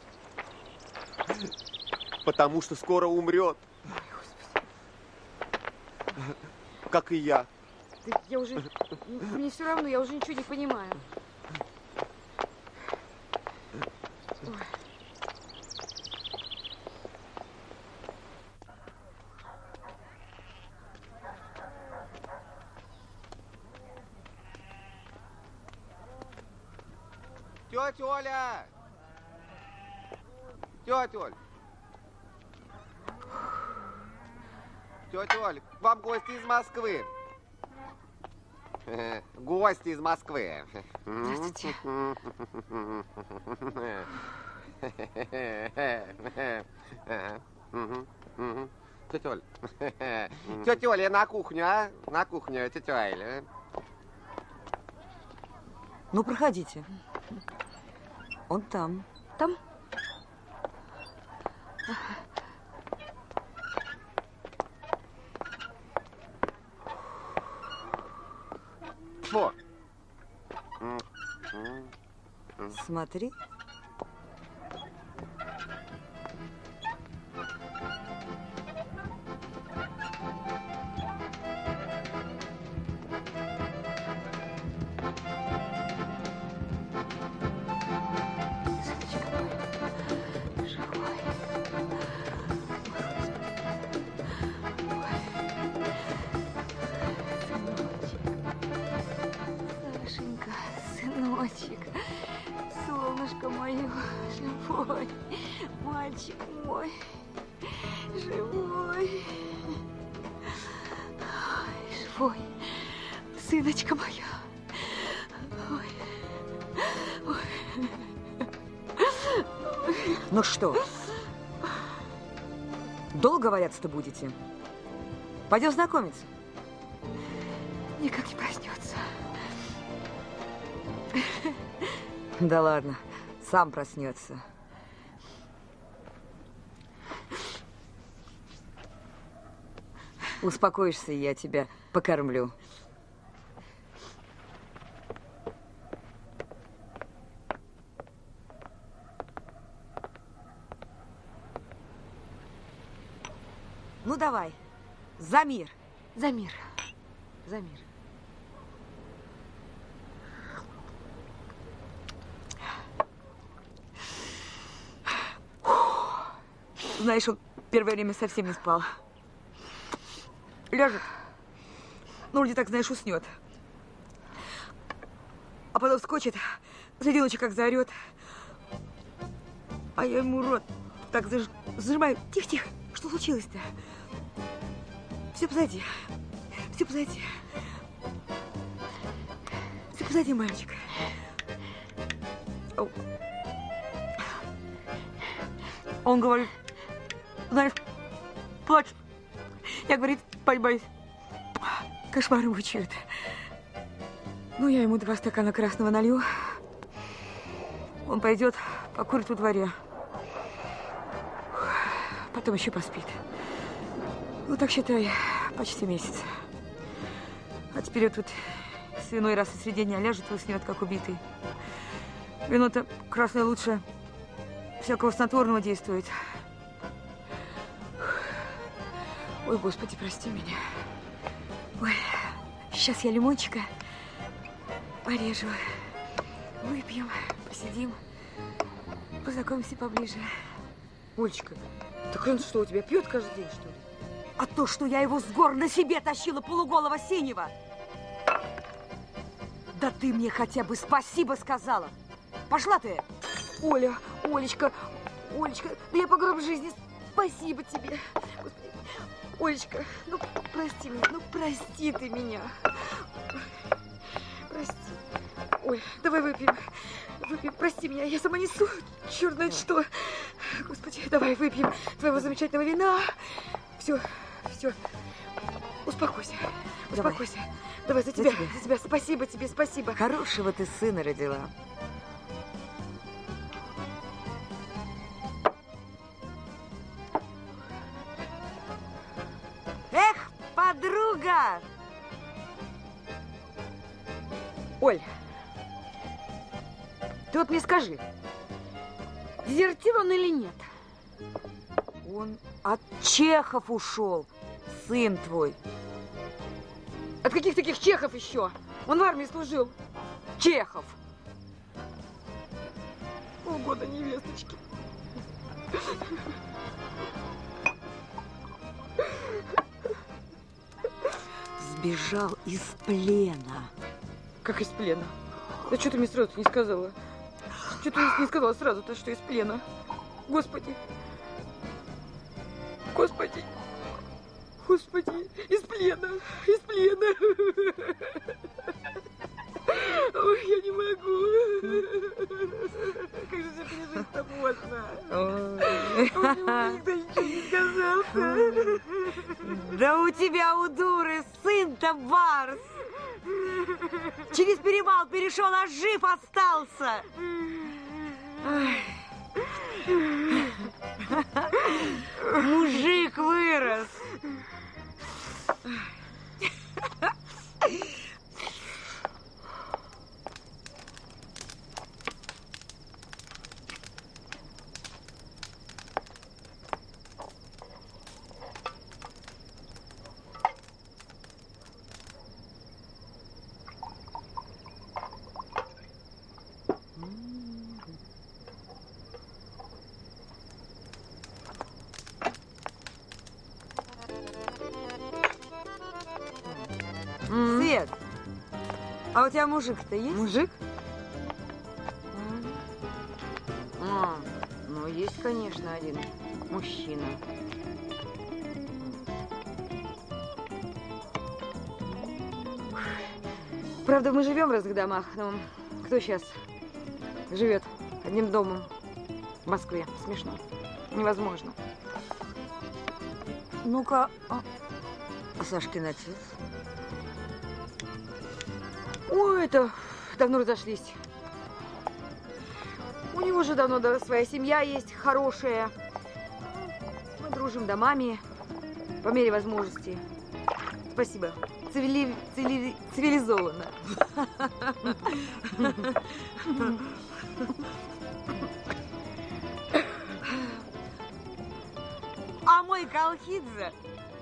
Потому что скоро умрет. Как и я. Да я уже... Мне все равно, я уже ничего не понимаю. Ой. Тетя Оля! Тетя Оль! Тетя Оль, к вам гости из Москвы. Гости из Москвы. Здравствуйте. Тетя Оль. Тетя Оля, на кухню, а? На кухню, тетя Оля. Ну, проходите. Он там. Там? Фу. Смотри. Сашенька, сыночек, солнышко мое, живой, мальчик мой, живой, Ой, живой, сыночка моя. Ой. Ой. Ну что, долго валяться-то будете? Пойдем знакомиться. Никак не проснется. Да ладно, сам проснется. Успокоишься, и я тебя покормлю. Ну давай, за мир. За мир. За мир. Знаешь, он первое время совсем не спал. Ляжет, ну, вроде так, знаешь, уснет. А потом вскочит, среди ночи как заорет. А я ему рот так заж... зажимаю. Тихо-тихо, что случилось-то? Все позади, все позади. Все позади, мальчик. Он говорит, знаешь, плачет. Я, говорит, спать боюсь. Кошмары мучают. Ну, я ему два стакана красного налью. Он пойдет, покурит во дворе. Потом еще поспит. Ну, так считай, почти месяц. А теперь вот тут свиной раз и среди дня ляжет и уснет, как убитый. Вино-то красное лучше всякого снотворного действует. Ой, Господи, прости меня. Ой, сейчас я лимончика порежу. Выпьем, посидим, познакомимся поближе. Олечка, так он что, у тебя пьет каждый день, что ли? А то, что я его с гор на себе тащила полуголого синего. Да ты мне хотя бы спасибо сказала. Пошла ты. Оля, Олечка, Олечка, да я по гроб жизни, спасибо тебе. Господи. Олечка, ну прости меня, ну прости ты меня. Прости. Ой, давай выпьем. Выпьем, прости меня, я сама несу. Черт знает что. Господи, давай выпьем твоего замечательного вина. Все, все. Успокойся, успокойся. Давай, давай за тебя, за тебя. Спасибо тебе, спасибо. Хорошего ты сына родила. Эх, подруга! Оль, ты вот мне скажи, дезертир он или нет? Он от чехов ушел, сын твой. От каких таких чехов еще? Он в армии служил. Чехов. Полгода невесточки. Сбежал из плена. Как из плена? Да что ты мне сразу не сказала? Что ты не сказала сразу-то, что из плена? Господи. Господи. Господи. Из плена. Из плена. Ой, я не могу. Как же все пережить-то можно? Ой, никто ничего не сказал-то. Да у тебя, у дуры, сын-то барс. Через перевал перешел, а жив остался. Мужик вырос. Свет, а у тебя мужик-то есть? Мужик? А, ну, есть, конечно, один мужчина. Правда, мы живем в разных домах, но кто сейчас живет одним домом в Москве? Смешно. Невозможно. Ну-ка, а, а Сашкин отец? Ой, это давно разошлись. У него же давно да, своя семья есть, хорошая. Мы дружим домами по мере возможности. Спасибо. Цивили... Цивили... Цивилизованно. А мой Колхидзе,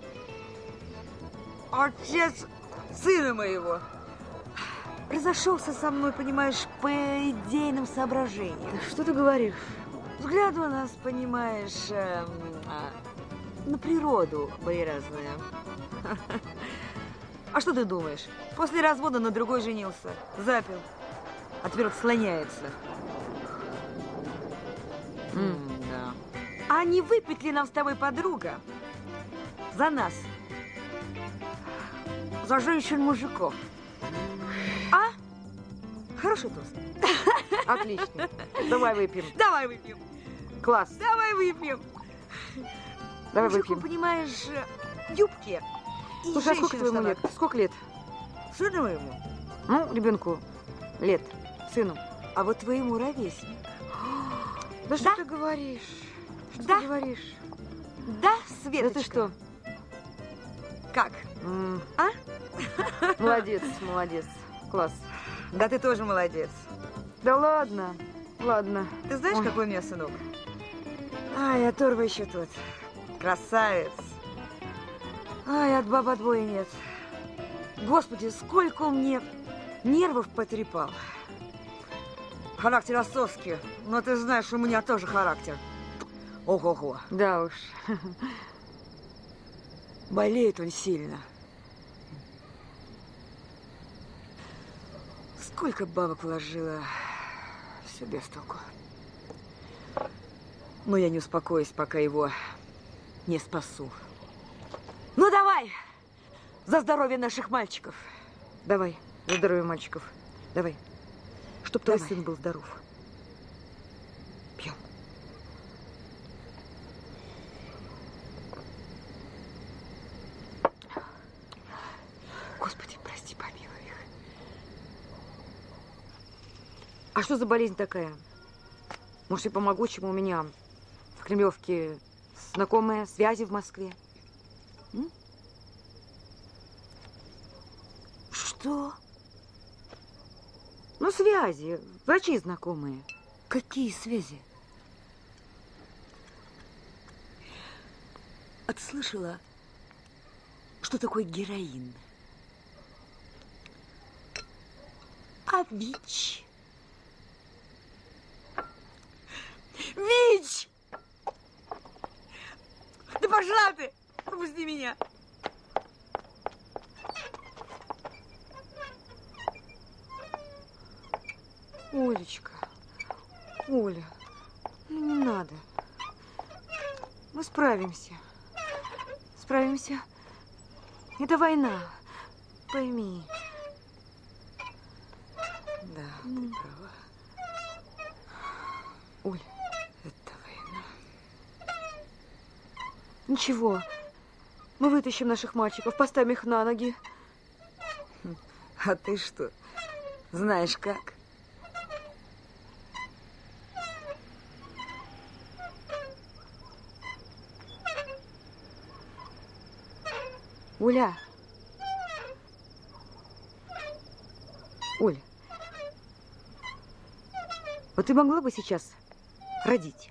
отец сына моего, разошелся со мной, понимаешь, по идейным соображениям. Да что ты говоришь? Взгляд у нас, понимаешь, эм, А, на природу были разные. А что ты думаешь? После развода на другой женился, запил, а теперь вот слоняется. М, да. А не выпить ли нам с тобой, подруга, за нас? За женщин-мужиков. А? Хороший тост. Отлично. Давай выпьем. Давай выпьем. Класс. Давай выпьем. Давай Мужику, выпьем. понимаешь, юбки. И Слушай, а сколько женщины в твоему лет? штанах. Сколько лет? Сыну моему? Ну, ребенку лет. Сыну. А вот твоему ровесник. Да что ты говоришь? Что Да. ты говоришь? Да, Светочка? Да ты что? Как? М, А? Молодец, молодец. Класс. Да ты тоже молодец. Да ладно, ладно. Ты знаешь, Ой. какой у меня сынок? Ай, оторва еще тот. Красавец. Ай, от баб отбоя нет. Господи, сколько он мне нервов потрепал. Характер отцовский. Но ты знаешь, у меня тоже характер. Ого-го. Да уж. Болеет он сильно. Сколько бабок вложила, все без толку. Но я не успокоюсь, пока его не спасу. Ну давай, за здоровье наших мальчиков. Давай, за здоровье мальчиков. Давай. Чтоб твой Давай. сын был здоров. Пьем. Господи, прости, помилуй их. А что за болезнь такая? Может, я помогу, чему у меня в Кремлевке знакомые связи в Москве? М? Что? Ну, связи, врачи знакомые. Какие связи? А ты слышала, что такое героин? А ВИЧ? ВИЧ! Да пошла ты! Пропусти меня! Олечка, Оля, ну не надо. Мы справимся. Справимся. Это война. Пойми. Да, Ну. ты права. Оль, Это война. ничего. Мы вытащим наших мальчиков, поставим их на ноги. А ты что, знаешь как? Оля. Оля. Вот ты могла бы сейчас родить?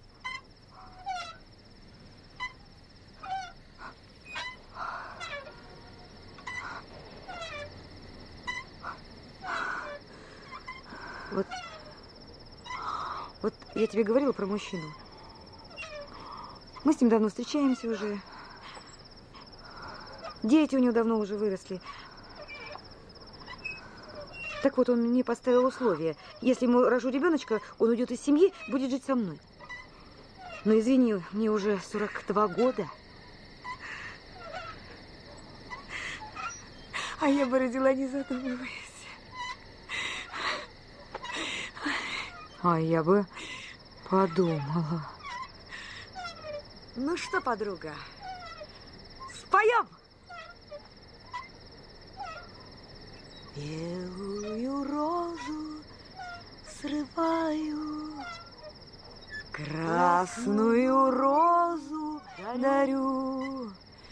Вот, вот я тебе говорила про мужчину. Мы с ним давно встречаемся уже. Дети у него давно уже выросли. Так вот, он мне поставил условие. Если ему рожу ребеночка, он уйдет из семьи, будет жить со мной. Но извини, мне уже сорок два года. А я бы родила, не задумываясь. А я бы подумала. Ну что, подруга, споем? Белую розу срываю, красную розу дарю,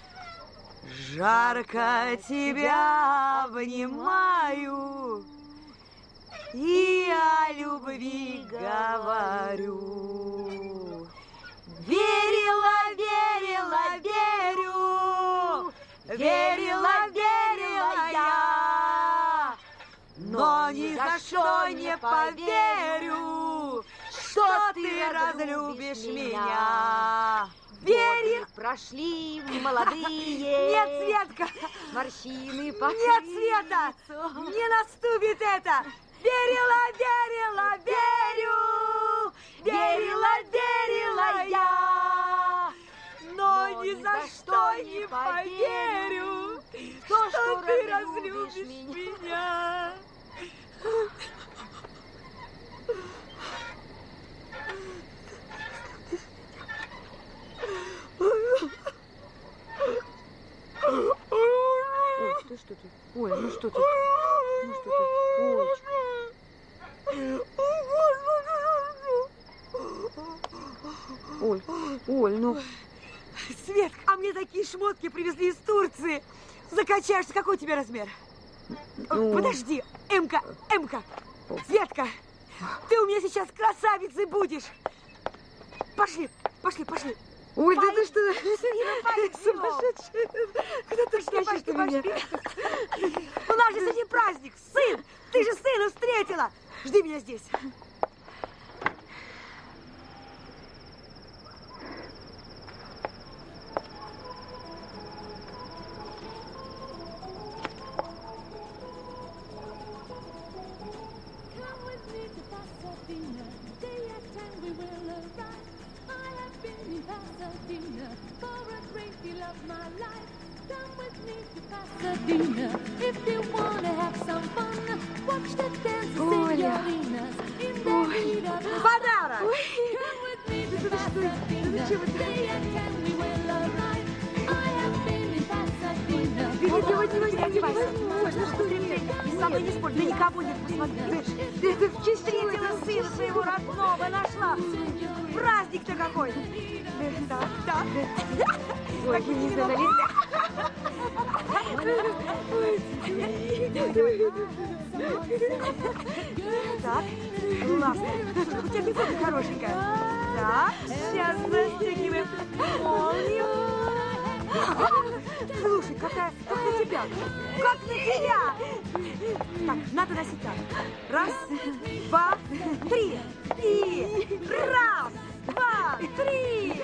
жарко тебя обнимаю и о любви говорю. Верила, верила, верю, верила, верила я, но ни за что не поверю, что ты разлюбишь меня. Верит. Прошли молодые. Нет, Светка. Морщины покрыли. Нет, Света. Не наступит это. Верила, верила, верю. Верила, верила я. Но ни за что не поверю, что, что ты разлюбишь меня. Ой, ты что ты? Ой, ну что ты? Ну что ты? Олечка. Оль, Оль, ну... Светка, а мне такие шмотки привезли из Турции. Закачаешься, какой у тебя размер? Ну... Подожди, Эмка, Эмка, Светка, ты у меня сейчас красавицей будешь. Пошли, пошли, пошли. Ой, да ты что? Сумасшедшая. Куда ты скачешь ты меня? У нас же сегодня праздник, сын. Ты же сына встретила. Жди меня здесь. Оля, ой, подарок! Ой, да что, да зачем это? Ты не одевайся, не одевайся. Ой, ну что, ты со мной не спорь, ты никого нет, посмотри. Ты, ты в честь встретила сына своего родного, нашла. Праздник-то какой. Да, да. Ой, вы не знали. Так, классно. У тебя фигурка хорошенькая. Так, сейчас застегиваем молнию. Слушай, какая, как на тебя, как на тебя. Так, надо носить так. Раз, два, три. И раз, два, три.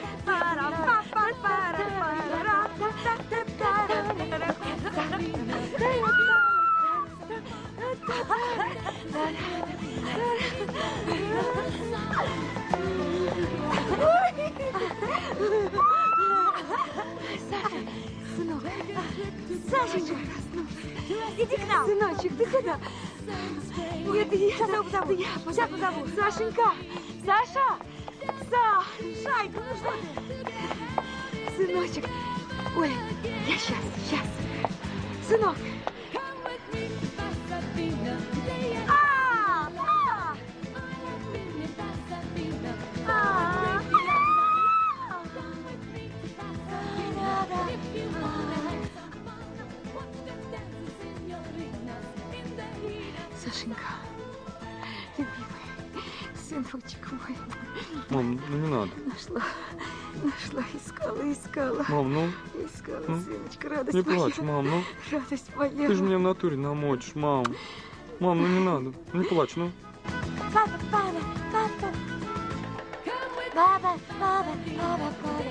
Саша, сынок, Сашенька, иди к нам. Сыночек, ты куда? Нет, иди, сейчас я позову. Я сейчас позову. Сашенька, Саша, Сашайка, ну что ты? Сыночек, ой, я сейчас, сейчас. Сынок. А, а, а, Сашенька, любимый, сыночек мой. Мам, ну не надо. Нашла, нашла, искала, искала. Мам, ну. Искала, ну, сыночка, радость не моя. Не плачь, мам, ну. Радость моя. Ты же меня в натуре намочишь, мам. Мам, ну не надо. Не плачь, ну. Папа, папа, папа. Папа, папа, папа,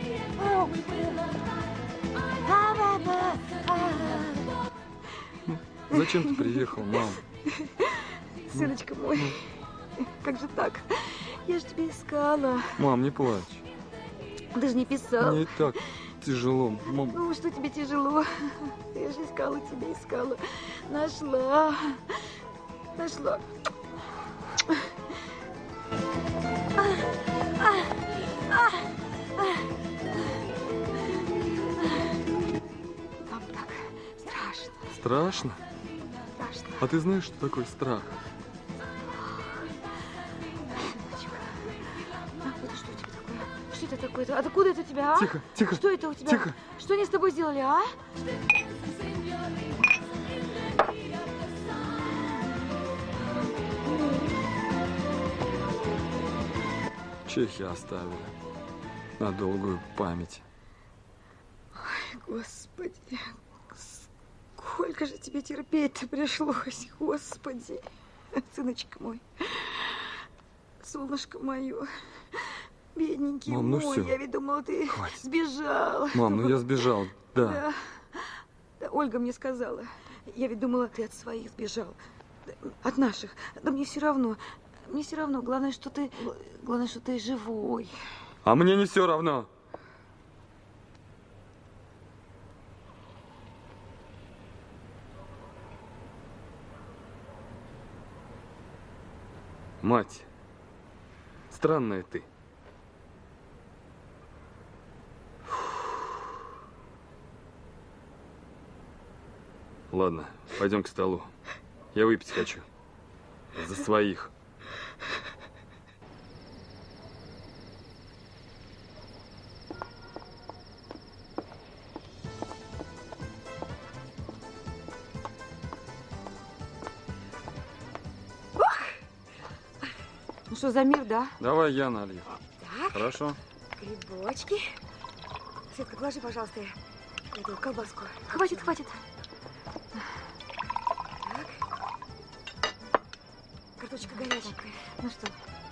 папа. Папа, папа. Зачем ты приехал, мам? Сыночка мой, как же так? Я же тебя искала. Мам, не плачь. Ты же не писал. Мне и так тяжело, мам. Ну, что тебе тяжело? Я же искала тебя, искала. Нашла. Нашла. Вам так страшно. Страшно? Страшно. А ты знаешь, что такое страх? Что это такое? Откуда это у тебя, а? Тихо, тихо. Что это у тебя? Тихо. Что они с тобой сделали, а? Чехи оставили на долгую память. Ой, Господи, сколько же тебе терпеть-то пришлось, Господи. Сыночка мой, солнышко мое, Бедненький Мам, ну мой, всё. я ведь думала, ты Хватит. сбежал. Мам, ну я сбежал, да. Да. Да, Ольга мне сказала. Я ведь думала, ты от своих сбежал. От наших. Да мне все равно. Мне все равно. Главное, что ты... Главное, что ты живой. А мне не все равно. Мать, странная ты. Ладно, пойдем к столу. Я выпить хочу. За своих. Ну что за мир, да? Давай я налью. Так. Хорошо. Грибочки. Светка, положи, пожалуйста, эту колбаску. Хватит, хватит. Так. Картошечка горяченькая. Ну что?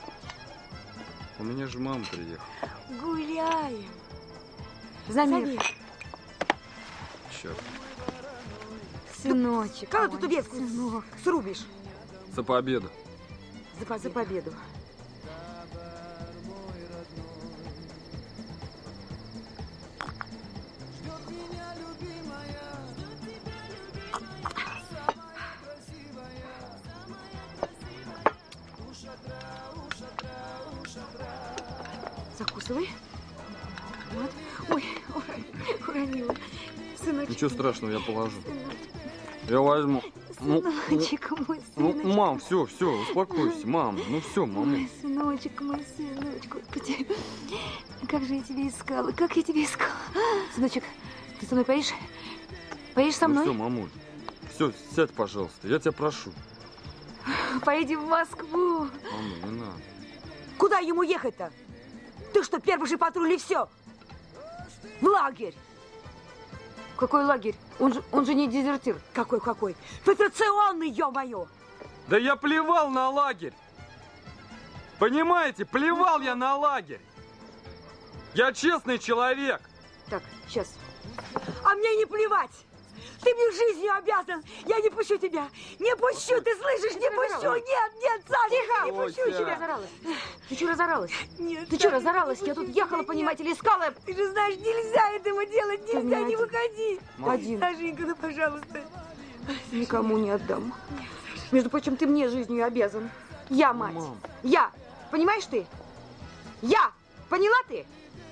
У меня же мама приехала. Гуляем. За мир. Черт. Сыночек. Когда ты эту ветку срубишь? За победу. За, по- за победу. Закусывай. Вот. Ой, уронила. Сыночек. Ничего страшного, я положу. Я возьму. Сыночек мой, Ну, сыночек. мам, все, все, успокойся, мам. Ну все, мама. Ой, сыночек мой, сыночек, господи. Как же я тебя искала, как я тебя искала. Сыночек, ты со мной поедешь? Поедешь со мной? Ну все, мамуль. Все, сядь, пожалуйста, я тебя прошу. Поедем в Москву. Мамуль, не надо. Куда ему ехать-то? Ты что, первый же патруль и все? В лагерь. Какой лагерь? Он же, он же не дезертир. Какой-какой? Федерационный, ё-моё! Да я плевал на лагерь. Понимаете, плевал я на лагерь. Я честный человек. Так, сейчас. А мне не плевать. Ты мне жизнью обязан. Я не пущу тебя. Не пущу, ты слышишь? Не пущу. Нет, нет, Саша, Тихо! не пущу Ой, тебя. разоралась. Ты что разоралась? Нет. Ты что разоралась? Я тут ехала, понимаете ли, искала. Ты же знаешь, нельзя этого делать. Ты Нельзя, не не один. выходи. Один. Сашенька, ну, пожалуйста. Никому не отдам. Между прочим, ты мне жизнью обязан. Я мать. Мам. Я. Понимаешь ты? Я. Поняла ты?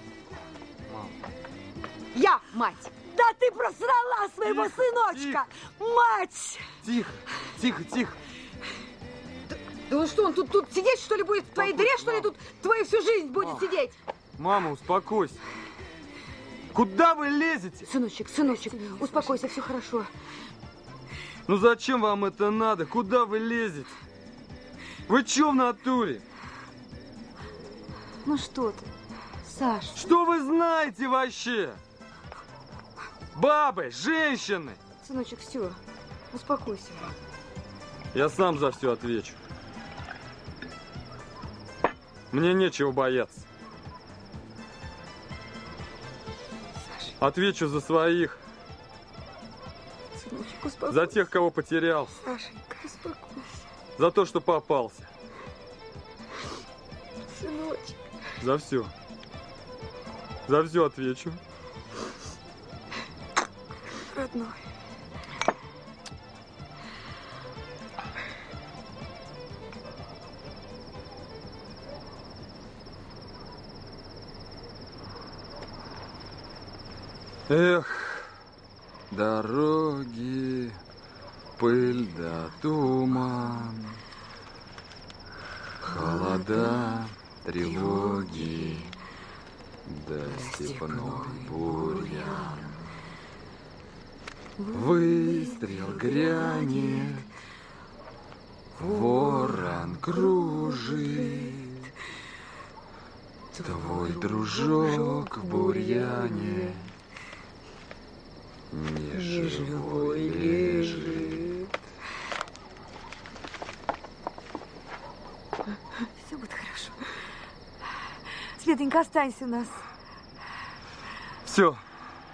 Я мать. Да ты просрала своего Тихо, сыночка. Мать. Тихо, тихо, тихо. Да он что, он тут, тут сидеть, что ли, будет? В твоей дыре, что ли, тут твою всю жизнь будет Мам. сидеть? Мама, успокойся. Куда вы лезете? Сыночек, сыночек, успокойся, все хорошо. Ну зачем вам это надо? Куда вы лезете? Вы че в натуре? Ну что ты, Саш? Что вы знаете вообще? Бабы, женщины. Сыночек, все, успокойся. Я сам за все отвечу. Мне нечего бояться. Отвечу за своих. Сыночек, успокойся. За тех, кого потерял. Сашенька, успокойся. За то, что попался. Сыночек. За все. За все отвечу. Родной. Эх, дороги, пыль да туман, холода, тревоги, да степной бурьян. Выстрел грянет, ворон кружит, твой дружок в бурьяне не живой лежит. Все будет хорошо. Свет, Светенька, останься у нас. Все.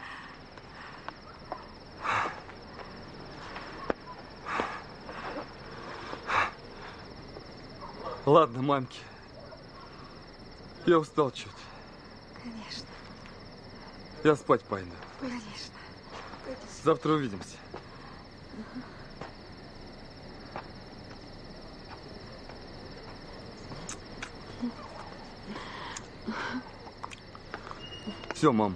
Ладно, мамки. Я устал чуть. Конечно. Я спать пойду. Конечно. Завтра увидимся. Все, мам.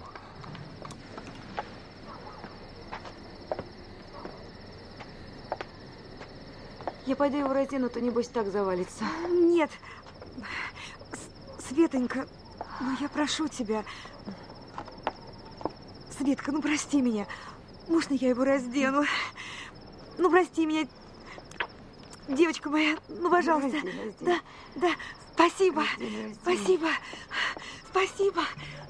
Я пойду его раздену, то небось так завалится. Нет. С- Светонька, ну я прошу тебя. Светка, ну прости меня. Можно я его раздену? Ну прости меня, девочка моя. Ну, пожалуйста. Раздень, раздень. Да, да. Спасибо. Раздень, раздень. Спасибо. Спасибо.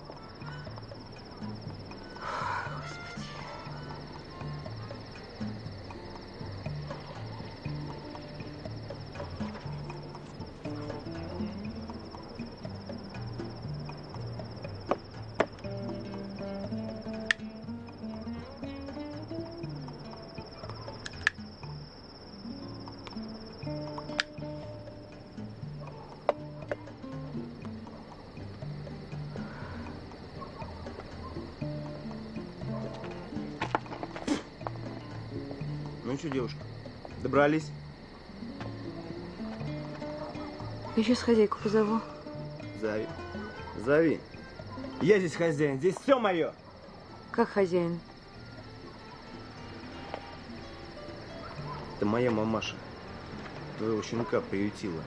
Ну что, девушка, добрались? Еще с хозяйку позову. Зови. Зови. Я здесь хозяин, здесь все мое. Как хозяин? Это моя мамаша. Твоего щенка приютила.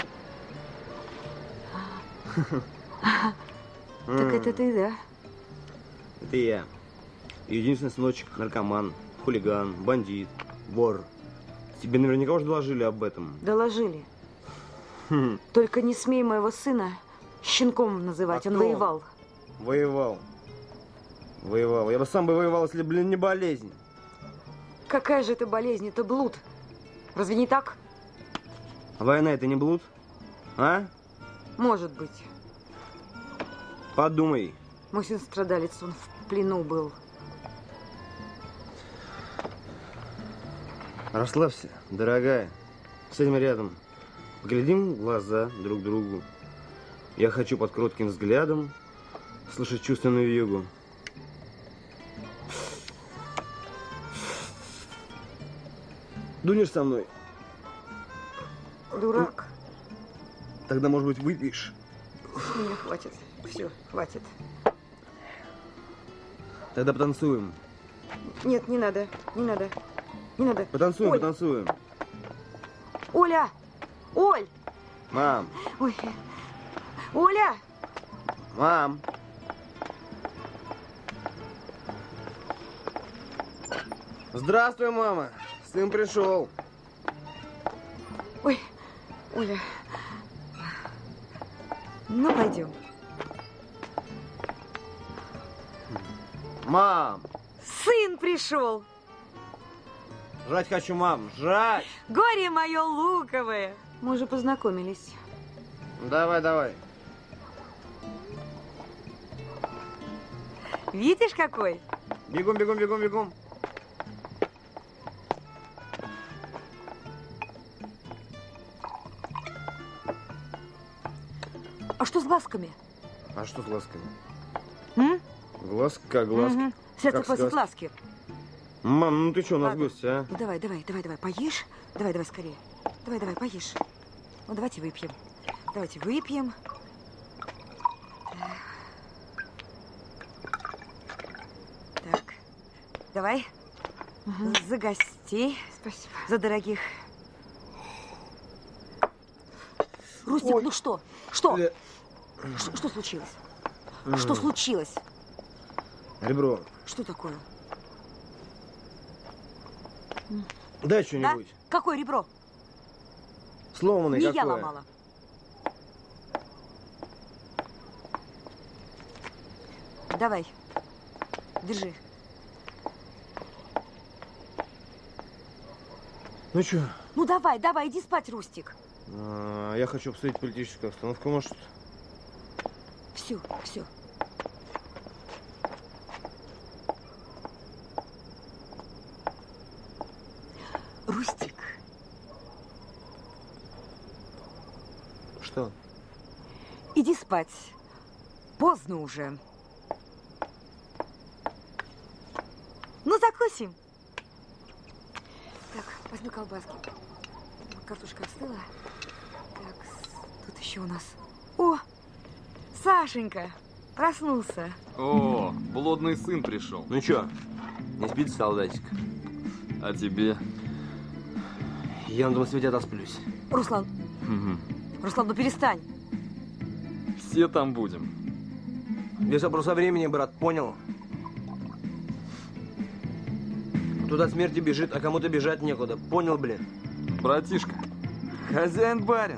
Так это ты, да? Это я. Единственный сыночек, наркоман, хулиган, бандит, вор. Тебе наверняка уже доложили об этом. Доложили. Хм. Только не смей моего сына щенком называть, А он кто? воевал. Воевал. Воевал. Я бы сам бы воевал, если бы, блин, не болезнь. Какая же это болезнь, это блуд. Разве не так? А война это не блуд? А? Может быть. Подумай. Мой сын страдалец, он в плену был. Расслабься, дорогая. Сядем рядом. Поглядим в глаза друг другу. Я хочу под кротким взглядом слышать чувственную вьюгу. Дунешь со мной? Дурак. Тогда, может быть, выпьешь? Меня хватит. Все, хватит. Тогда потанцуем. Нет, не надо, не надо, не надо. Потанцуем, Оль. потанцуем. Оля! Оль! Мам, Ой. Оля! мам. Здравствуй, мама. Сын пришел. Ой, Оля. Ну, пойдем. Мам. Сын пришел. Жрать хочу, мам, жрать. Горе мое луковое. Мы уже познакомились. Давай, давай. Видишь, какой? Бегом, бегом, бегом, бегом. А что с глазками? А что с глазками? М? Глазки как глазки. Угу. Сейчас Как хватит сказки. глазки. Мам, ну ты что, у нас Ладно. гости, а? Ну, давай, давай, давай, давай, поешь. Давай, давай, скорее. Давай, давай, поешь. Ну, давайте выпьем. Давайте выпьем. Так. Давай. За гостей. Спасибо. За дорогих. Рустик, Ой. ну что? Что? Э. Что, что случилось? М. Что случилось? Ребро, Что такое? дай Да? что-нибудь. Какое ребро? Сломанное Не какое? я ломала. Давай. Держи. Ну что? Ну давай, давай, иди спать, Рустик. Я хочу обсудить политическую обстановку, может? Все, все. Рустик. Что? Иди спать. Поздно уже. Ну, закусим. Так, возьми колбаски. Картошка остыла. Так, тут еще у нас... О, Сашенька, проснулся. О, блудный сын пришел. Ну чё, не спит солдатик? А тебе? Я на том свете отосплюсь. Руслан, Угу. Руслан, ну перестань. Все там будем. Здесь вопрос о времени, брат, понял? Туда смерти бежит, а кому-то бежать некуда. Понял, блин? Братишка, хозяин-барин.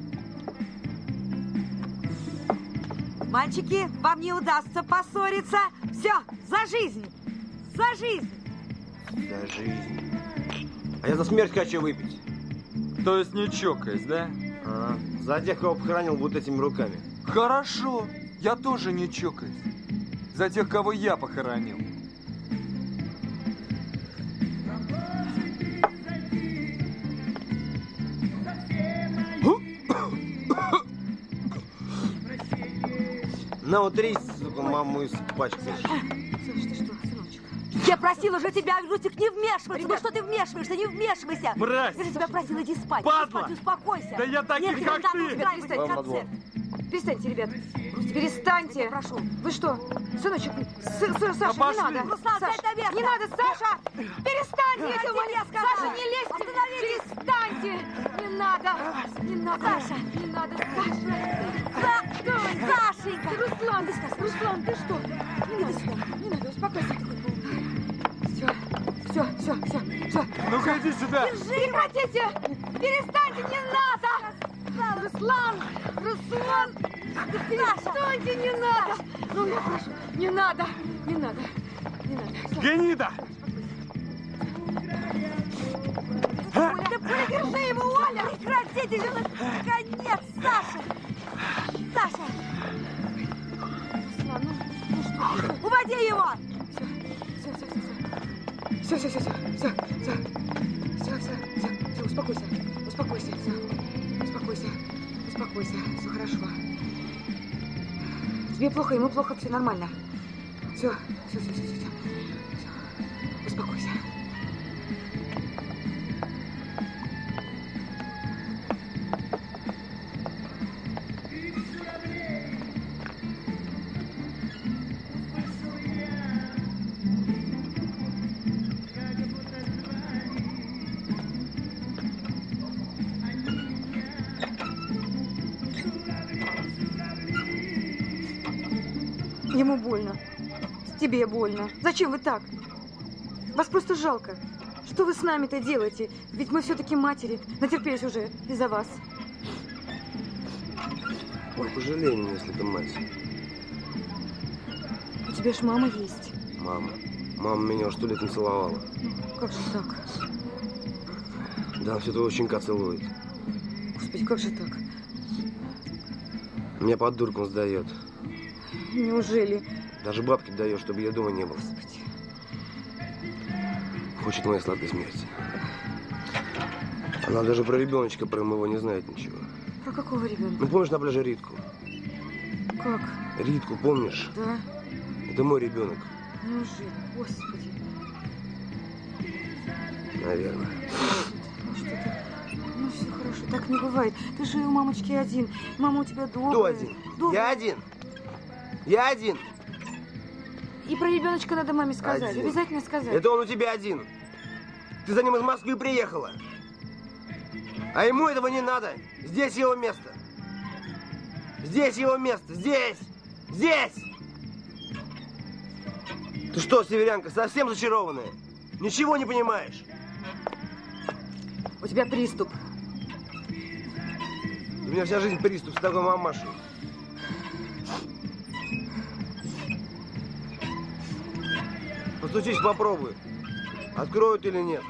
Мальчики, вам не удастся поссориться. Все, за жизнь. За жизнь. За жизнь. А я за смерть хочу выпить. То есть не чокаясь, да? А, за тех, кого похоронил вот этими руками. Хорошо, я тоже не чокаюсь. За тех, кого я похоронил. На, вот трись, сука, маму испачкаешь. Слушай, ты что, сыночек? Я просила же тебя, Рустик, не вмешиваться. Ну что ты вмешиваешься? Не вмешивайся. Брась! Я же тебя просила, иди спать. Падла! Иди спать, успокойся. Да я таких, Нет, как не ты! надо, перестаньте, Вам во концерт. Перестаньте, ребят. Перестаньте. Прошу. Вы что, сыночек, с, с, Саша, пошли. не надо. Руслан, Саша, сядь на место. не надо, Саша. Перестаньте. Я тебе сказала. Саша, не лезьте. Перестаньте. Не надо. Не надо. Саша, не надо, Саша. Стой, Сашенька. Руслан, ты что? Руслан, ты что? Не надо сюда. Не надо, успокойся. Все, все, все, все, все. Ну-ка иди сюда. Держи, прекратите. Перестаньте, не надо. Руслан, Руслан. Перестаньте, не надо. Ну, я прошу, не надо, не надо, не надо. Гнида! Да придержи его, Оля! Прекратите же, наконец, Саша! Саша! Руслан, ну, ну что? Уводи его! Все, все, все, все, все, все, все, все, все, все, все, все, все, успокойся, успокойся, все, успокойся, успокойся, все хорошо. Тебе плохо, ему плохо, все нормально. Все, все, все, все, все, все. Успокойся. Ему больно. Тебе больно. Зачем вы так? Вас просто жалко. Что вы с нами-то делаете? Ведь мы все-таки матери. Натерпелись уже из-за вас. Ой, пожалей меня, если ты мать. У тебя ж мама есть. Мама. Мама меня уже сто лет не целовала. Как же так? Да, все твоего щенка целует. Господи, как же так? Меня под дурком сдает. Неужели? Даже бабки дает, чтобы я дома не был. Господи. Хочет моей сладкой смерти. Она даже про ребеночка, про моего не знает ничего. Про какого ребенка? Ну, помнишь на пляже Ритку? Как? Ритку, помнишь? Да. Это мой ребенок. Неужели? Господи. Наверное. Ну что ты? Ну все хорошо, так не бывает. Ты же у мамочки один. Мама у тебя добрая. Кто один? Добрая. Я один. Я один. И про ребеночка надо маме сказать. Один. Обязательно сказать. Это он у тебя один. Ты за ним из Москвы приехала. А ему этого не надо. Здесь его место. Здесь его место. Здесь. Здесь. Ты что, северянка, совсем зачарованная? Ничего не понимаешь? У тебя приступ. У меня вся жизнь приступ с такой мамашей. Постучись, попробуй. Откроют или нет.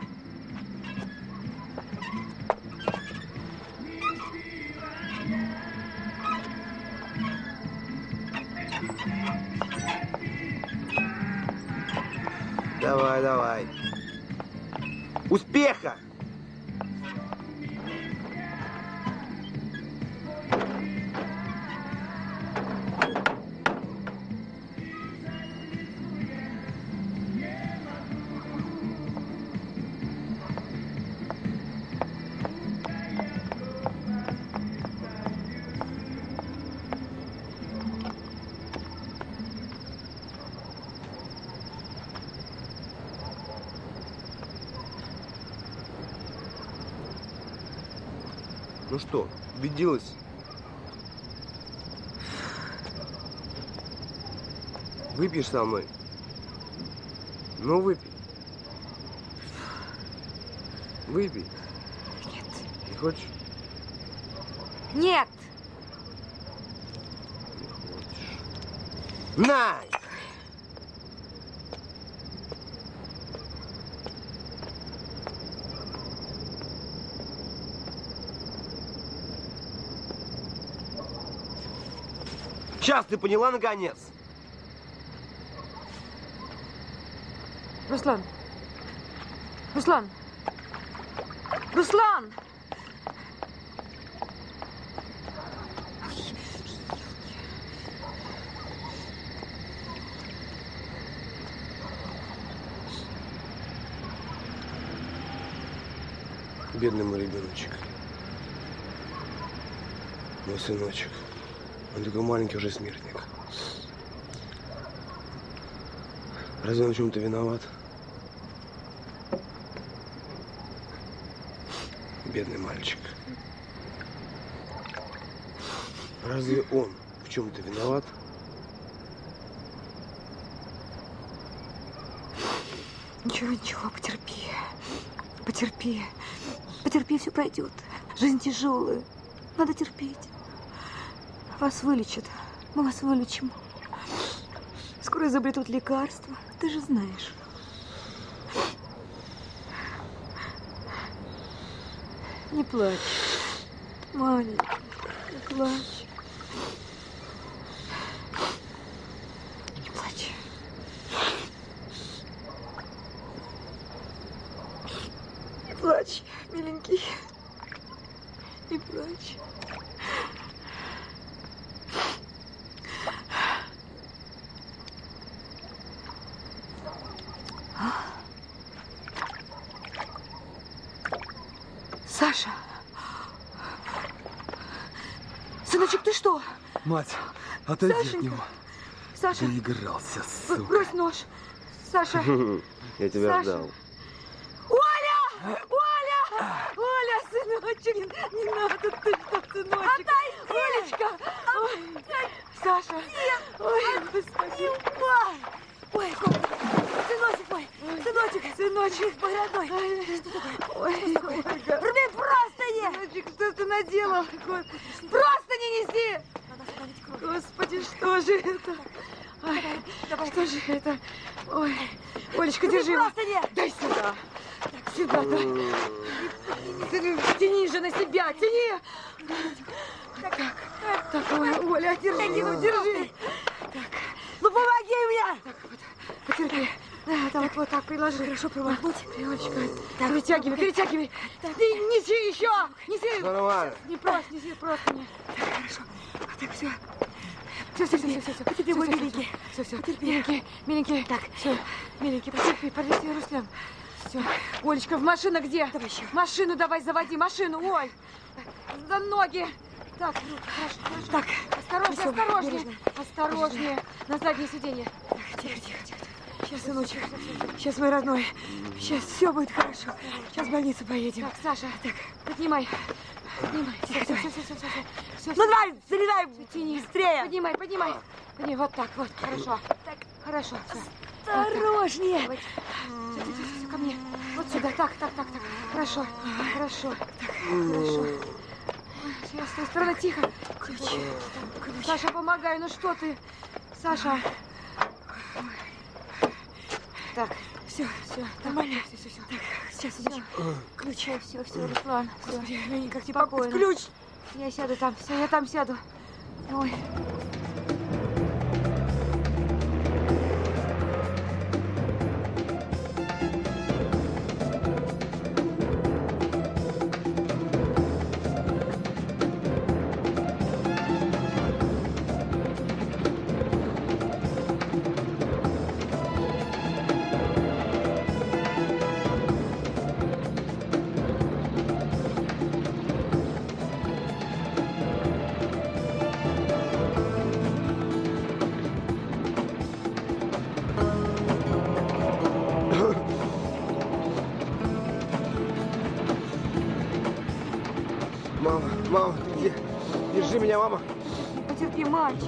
Давай, давай. Успеха! Ну что, убедилась? Выпьешь со мной? Ну, выпей. Выпей. Нет. Не хочешь? Нет! На! Сейчас ты поняла, наконец? Руслан! Руслан! Руслан! Бедный мой ребеночек. Мой сыночек. Он такой маленький уже смертник. Разве он в чем-то виноват? Бедный мальчик. Разве он в чем-то виноват? Ничего, ничего, потерпи. Потерпи. Потерпи, все пройдет. Жизнь тяжелая. Надо терпеть. Вас вылечат. Мы вас вылечим. Скоро изобретут лекарства. Ты же знаешь. Не плачь. Маленький, не плачь. Не плачь. Не плачь, миленький. Не плачь. Саша! Сыночек, ты что? Мать, отойди от Сашенька. него. Саша! Доигрался, Б- сука. Брось нож! Саша! Я тебя Саша. ждал. Оля! Оля! Оля, сыночек! Не, не надо, ты что, сыночек? Отойди! Олечка! Ой, Саша! Ой, господи! Ой, сыночек мой! Сыночек! Сыночек мой родной! Что такое? Ой, что такое? Рубин, простыни! Сыночек, что ты наделал? Простыни неси! Господи, что же это? Ой, что же это? Ой, Олечка, держи его. Дай сюда. Так, сюда, да. Тяни же на себя, тяни. Так, так, Оля, Оля, держи, ну держи. Так, ну помоги мне. Так, вот, потерпи. Да, так, вот так, приложи. Хорошо, промахнуть. Олечка, так, перетягивай, перетягивай. Так, неси еще, неси. Нормально. Не просто, неси, просто не. Так, хорошо. А так, все. Все, все, все, все, все. Потерпи, мой миленький. Все, все. Потерпи. Миленький, миленький. Так, все. Миленький, потерпи, потерпи, Руслан. Все. Олечка, в машина где? Давай еще. Машину давай заводи, машину, Оль. За ноги. Так, ну, хорошо, хорошо. Так, осторожнее, все, осторожнее. Бережно. Осторожнее. Бережно. На заднее сиденье. Так, тихо, тихо, тихо. Сейчас, сыночек. Сейчас, мой родной. Сейчас все будет хорошо. Сейчас в больницу поедем. Так, Саша, так, поднимай. Поднимай. Тихо, все, все, все, все, все, все. Ну давай, залезай, тяни, быстрее. Поднимай, поднимай. Поднимай, вот так, вот, хорошо. Так, хорошо, все. Осторожнее. Вот все, все, все, все, ко мне. Вот сюда, так, так, так, так. Хорошо, хорошо, так, хорошо. Сейчас, с той стороны, тихо. Тихо, тихо. Саша, помогай, ну что ты? Саша. Так, все, все, нормально, все, все, все. Так, сейчас идем. Ключ, все, все, Руслан. Господи, я никак не покойно. Ключ! Я сяду там, все, я там сяду. Ой. Мама, мама, ты где? Держи меня, мама. Потерпи, мальчик.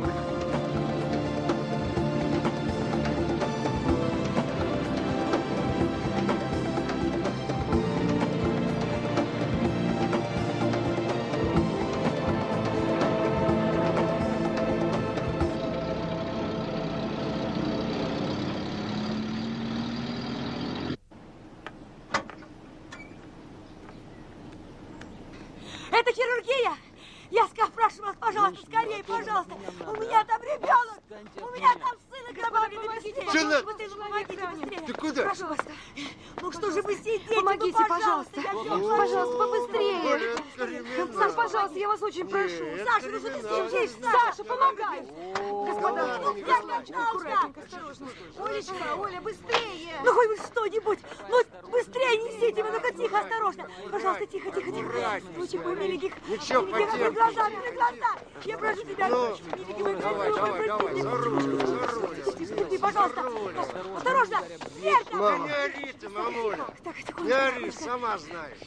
Это хирургия! Я прошу вас, пожалуйста, скорее, пожалуйста. У меня там ребенок! У меня там сын окровавленный, быстрее! Сына! Помогите, быстрее! Ты куда? Прошу вас. Ну что же вы сидите? Помогите, ну, пожалуйста. пожалуйста. Пожалуйста, побыстрее. Саш, пожалуйста, я вас очень прошу. Саша, ну что ты сидишь? Саша, помогай. Господа, ну, аккуратненько, осторожно. Олечка, Оля, быстрее. Ну хоть вы что-нибудь. Ну быстрее несите вы, ну-ка тихо, осторожно. Пожалуйста, тихо, тихо, тихо. Лучик мой миленький. Ничего, потерпи. Глаза, глаза. Я прошу тебя. Миленький мой, давай, давай, давай, за ручку, за ручку. Пожалуйста. Осторожно. Дверка. Мама, не ори ты, мамуля. Не ори, сама знаешь.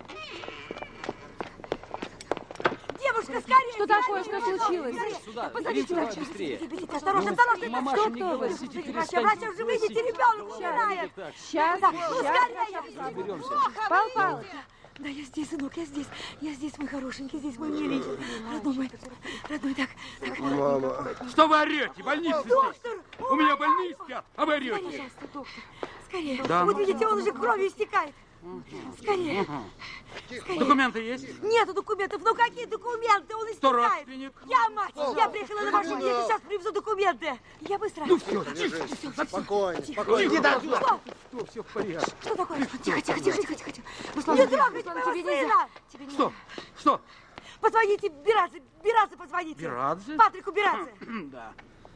Девушка, скорее! Что такое? Что случилось? Сюда, позовите врача. быстрее. Бегите, осторожно, осторожно. Мамаша, Что, не кто вы? голосите, Врача, перестаньте. врача, уже выйдите, ребенок умирает. Сейчас, Так, ну сейчас. скорее. Разберемся. Пал Палыч. Да, я здесь, сынок, я здесь. Я здесь, мой хорошенький, здесь мой миленький. Родной мой, родной, так, так. Мама. Что вы орете? Больница здесь. Доктор! У меня больные спят, а вы орете. Пожалуйста, доктор. Скорее. Да. Вот видите, он уже кровью истекает. Скорее. Скорее. Документы есть? Нету документов. Ну какие документы? Он Кто истекает. родственник? Я мать. Я приехала на машине. Я сейчас привезу документы. Я быстро. Ну все, Спокойно, Тихо. спокойно. Иди Что? Что? Что, все в порядке. Что такое? Тихо, тихо, тихо, тихо, тихо. Руслан, Не трогайте Руслан, моего тебе нельзя. сына. Тебе не Что? надо. Что? Позвоните Бирадзе. Бирадзе позвоните. Бирадзе? Патрику Бирадзе. Да.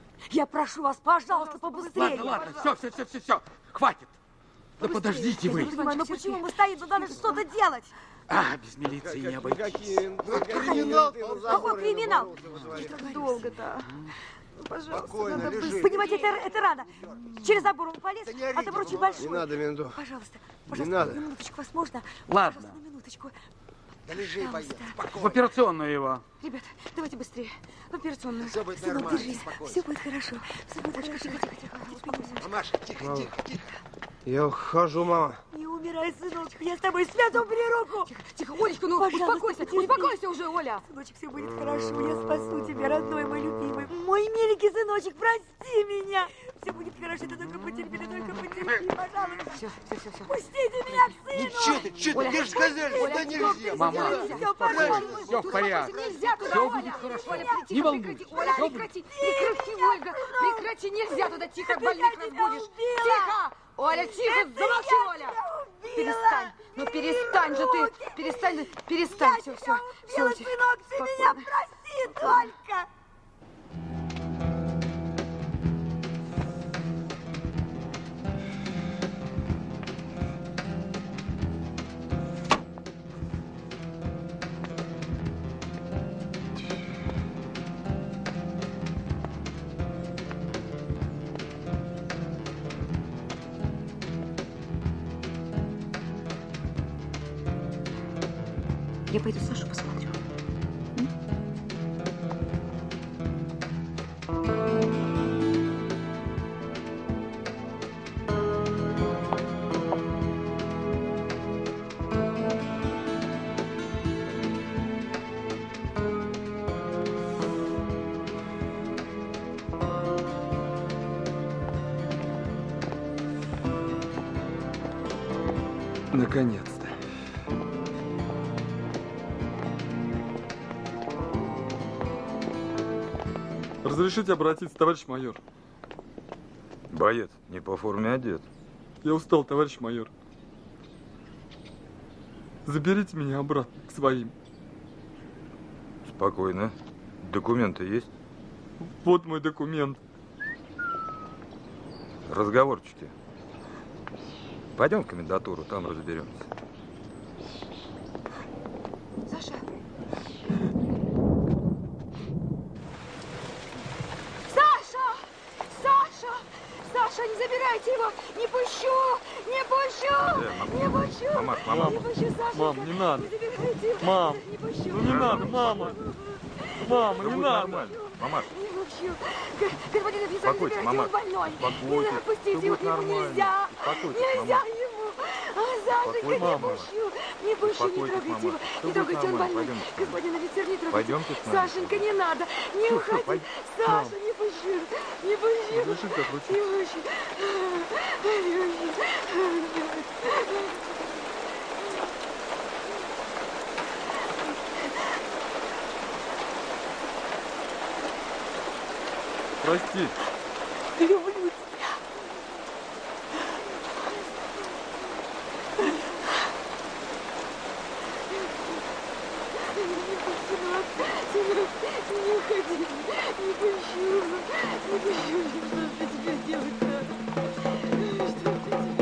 Я прошу вас, пожалуйста, побыстрее. Ладно, ладно, все, все, все, все, все. Хватит. Да подождите Я вы. не понимаю, ну почему мы стоим? Ну надо же что-то делать. А, без милиции не обойтись. Криминал. Какой криминал? Долго-то. Пожалуйста, Спокойно, надо лежи. Понимаете, это, это рано. Через забор он полез, Да не орите, а забор очень мама. большой. Не надо, Мендо. Пожалуйста, Не пожалуйста, надо. на минуточку вас можно? Ладно. Пожалуйста, на минуточку. Да лежи, Пожалуйста. В операционную его. Ребят, давайте быстрее. В операционную. Все будет Сынок, нормально, держись. успокойся. Все будет хорошо. Все будет хорошо. Тихо, тихо, тихо. Успокойся. Мамаша, тихо, тихо, тихо. Я ухожу, мама. Не умирай, сыночек. Я с тобой связу, убери руку. Тихо, тихо, Олечка, ну Пожалуйста, успокойся, потерпи. успокойся уже, Оля. Сыночек, все будет хорошо. Я спасу тебя, родной мой любимый. Мой миленький сыночек, прости меня. Все будет хорошо. Ты только потерпи, ты только потерпи, пожалуйста. Все, все, все, все. Пустите меня к сыну. Ничего ты, что ты, мне же сказали, что нельзя. Мама, Все, пожалуйста. все в порядке. Нельзя туда, Все Оля. будет хорошо. Оля, прекрати, Не волнуйся. прекрати, Оля, Все прекрати, прекрати, Ольга, прекрати, нельзя туда, тихо, больных разбудишь. Тихо, Оля, тихо, замолчи, Оля. Перестань, ну перестань же ты, перестань, перестань, все, все, все, Сынок, ты меня прости только. Я пойду Сашу посмотрю. Наконец-то. Разрешите обратиться, товарищ майор? Боец, не по форме одет. Я устал, товарищ майор. Заберите меня обратно к своим. Спокойно. Документы есть? Вот мой документ. Разговорчики. Пойдем в комендатуру, там разберемся. Саша. Саша! Саша! Саша, не забирайте его! Не пущу! Не пущу! Не пущу! Мамаш, мама. Мам, не надо. Мам, ну не надо, мама. Мама, не надо. Мамаш. Господин офицер, Успокойтесь, мама. больной. Успокойтесь. Отпустите его, ему нельзя. Нельзя ему. А, Сашенька, не пущу. Не пущу, не трогайте его. Не трогайте, он больной. Господин офицер, не трогайте. Пойдемте с нами. Сашенька, не надо. Не уходи. Саша, не пущу. Не пущу. Не пущу. Прости. Люблю тебя. Не уходи, не пущу, не пущу, что тебе делать надо? Что тебе делать?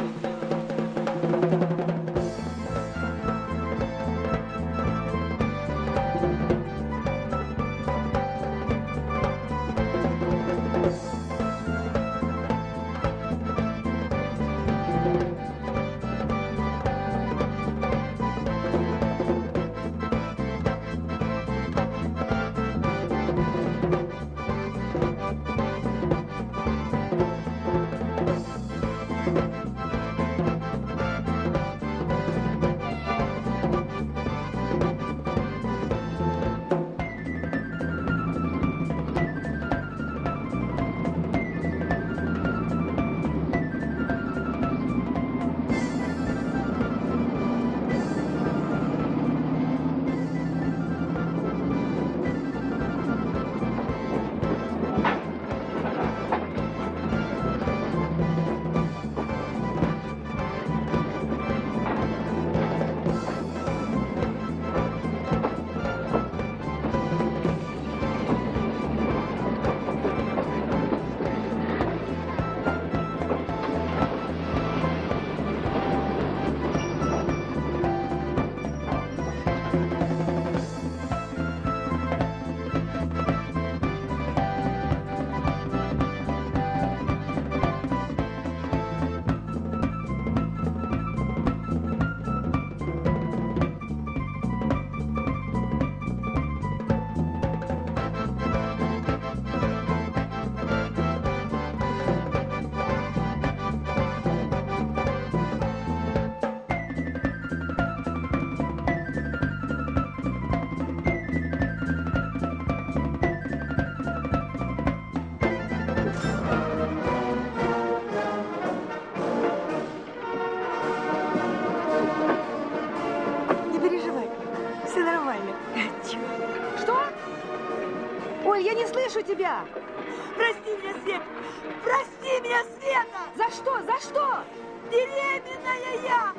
слышу тебя! Прости меня, Света! Прости меня, Света! За что? За что? Беременная я!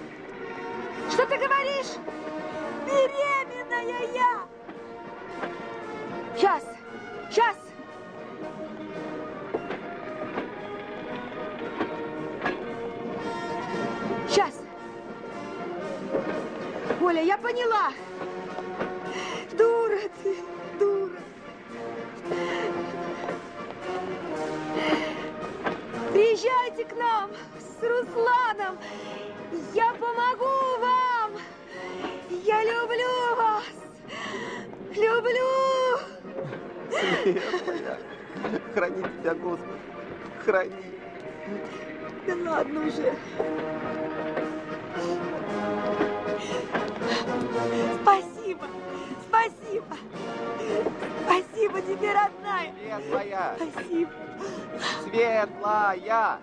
Что ты говоришь? Беременная я! Сейчас! Сейчас! Сейчас! Оля, я поняла! Дура ты, дура! Приезжайте к нам с Русланом! Я помогу вам! Я люблю вас! Люблю! Свет моя, храни тебя, Господи, храни. Да ладно уже. Спасибо, спасибо. Спасибо тебе, родная. Светлая. Спасибо. Светлая.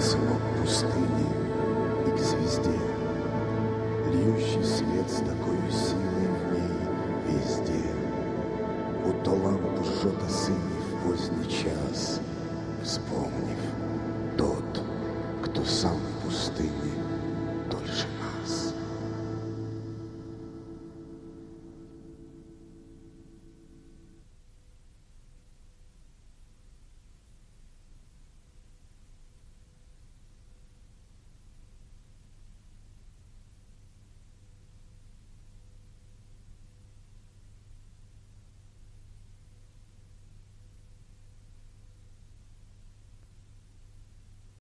сынок пустыни и к звезде, льющий свет с такой силой в ней везде. У то лампу жжет осынь в поздний час,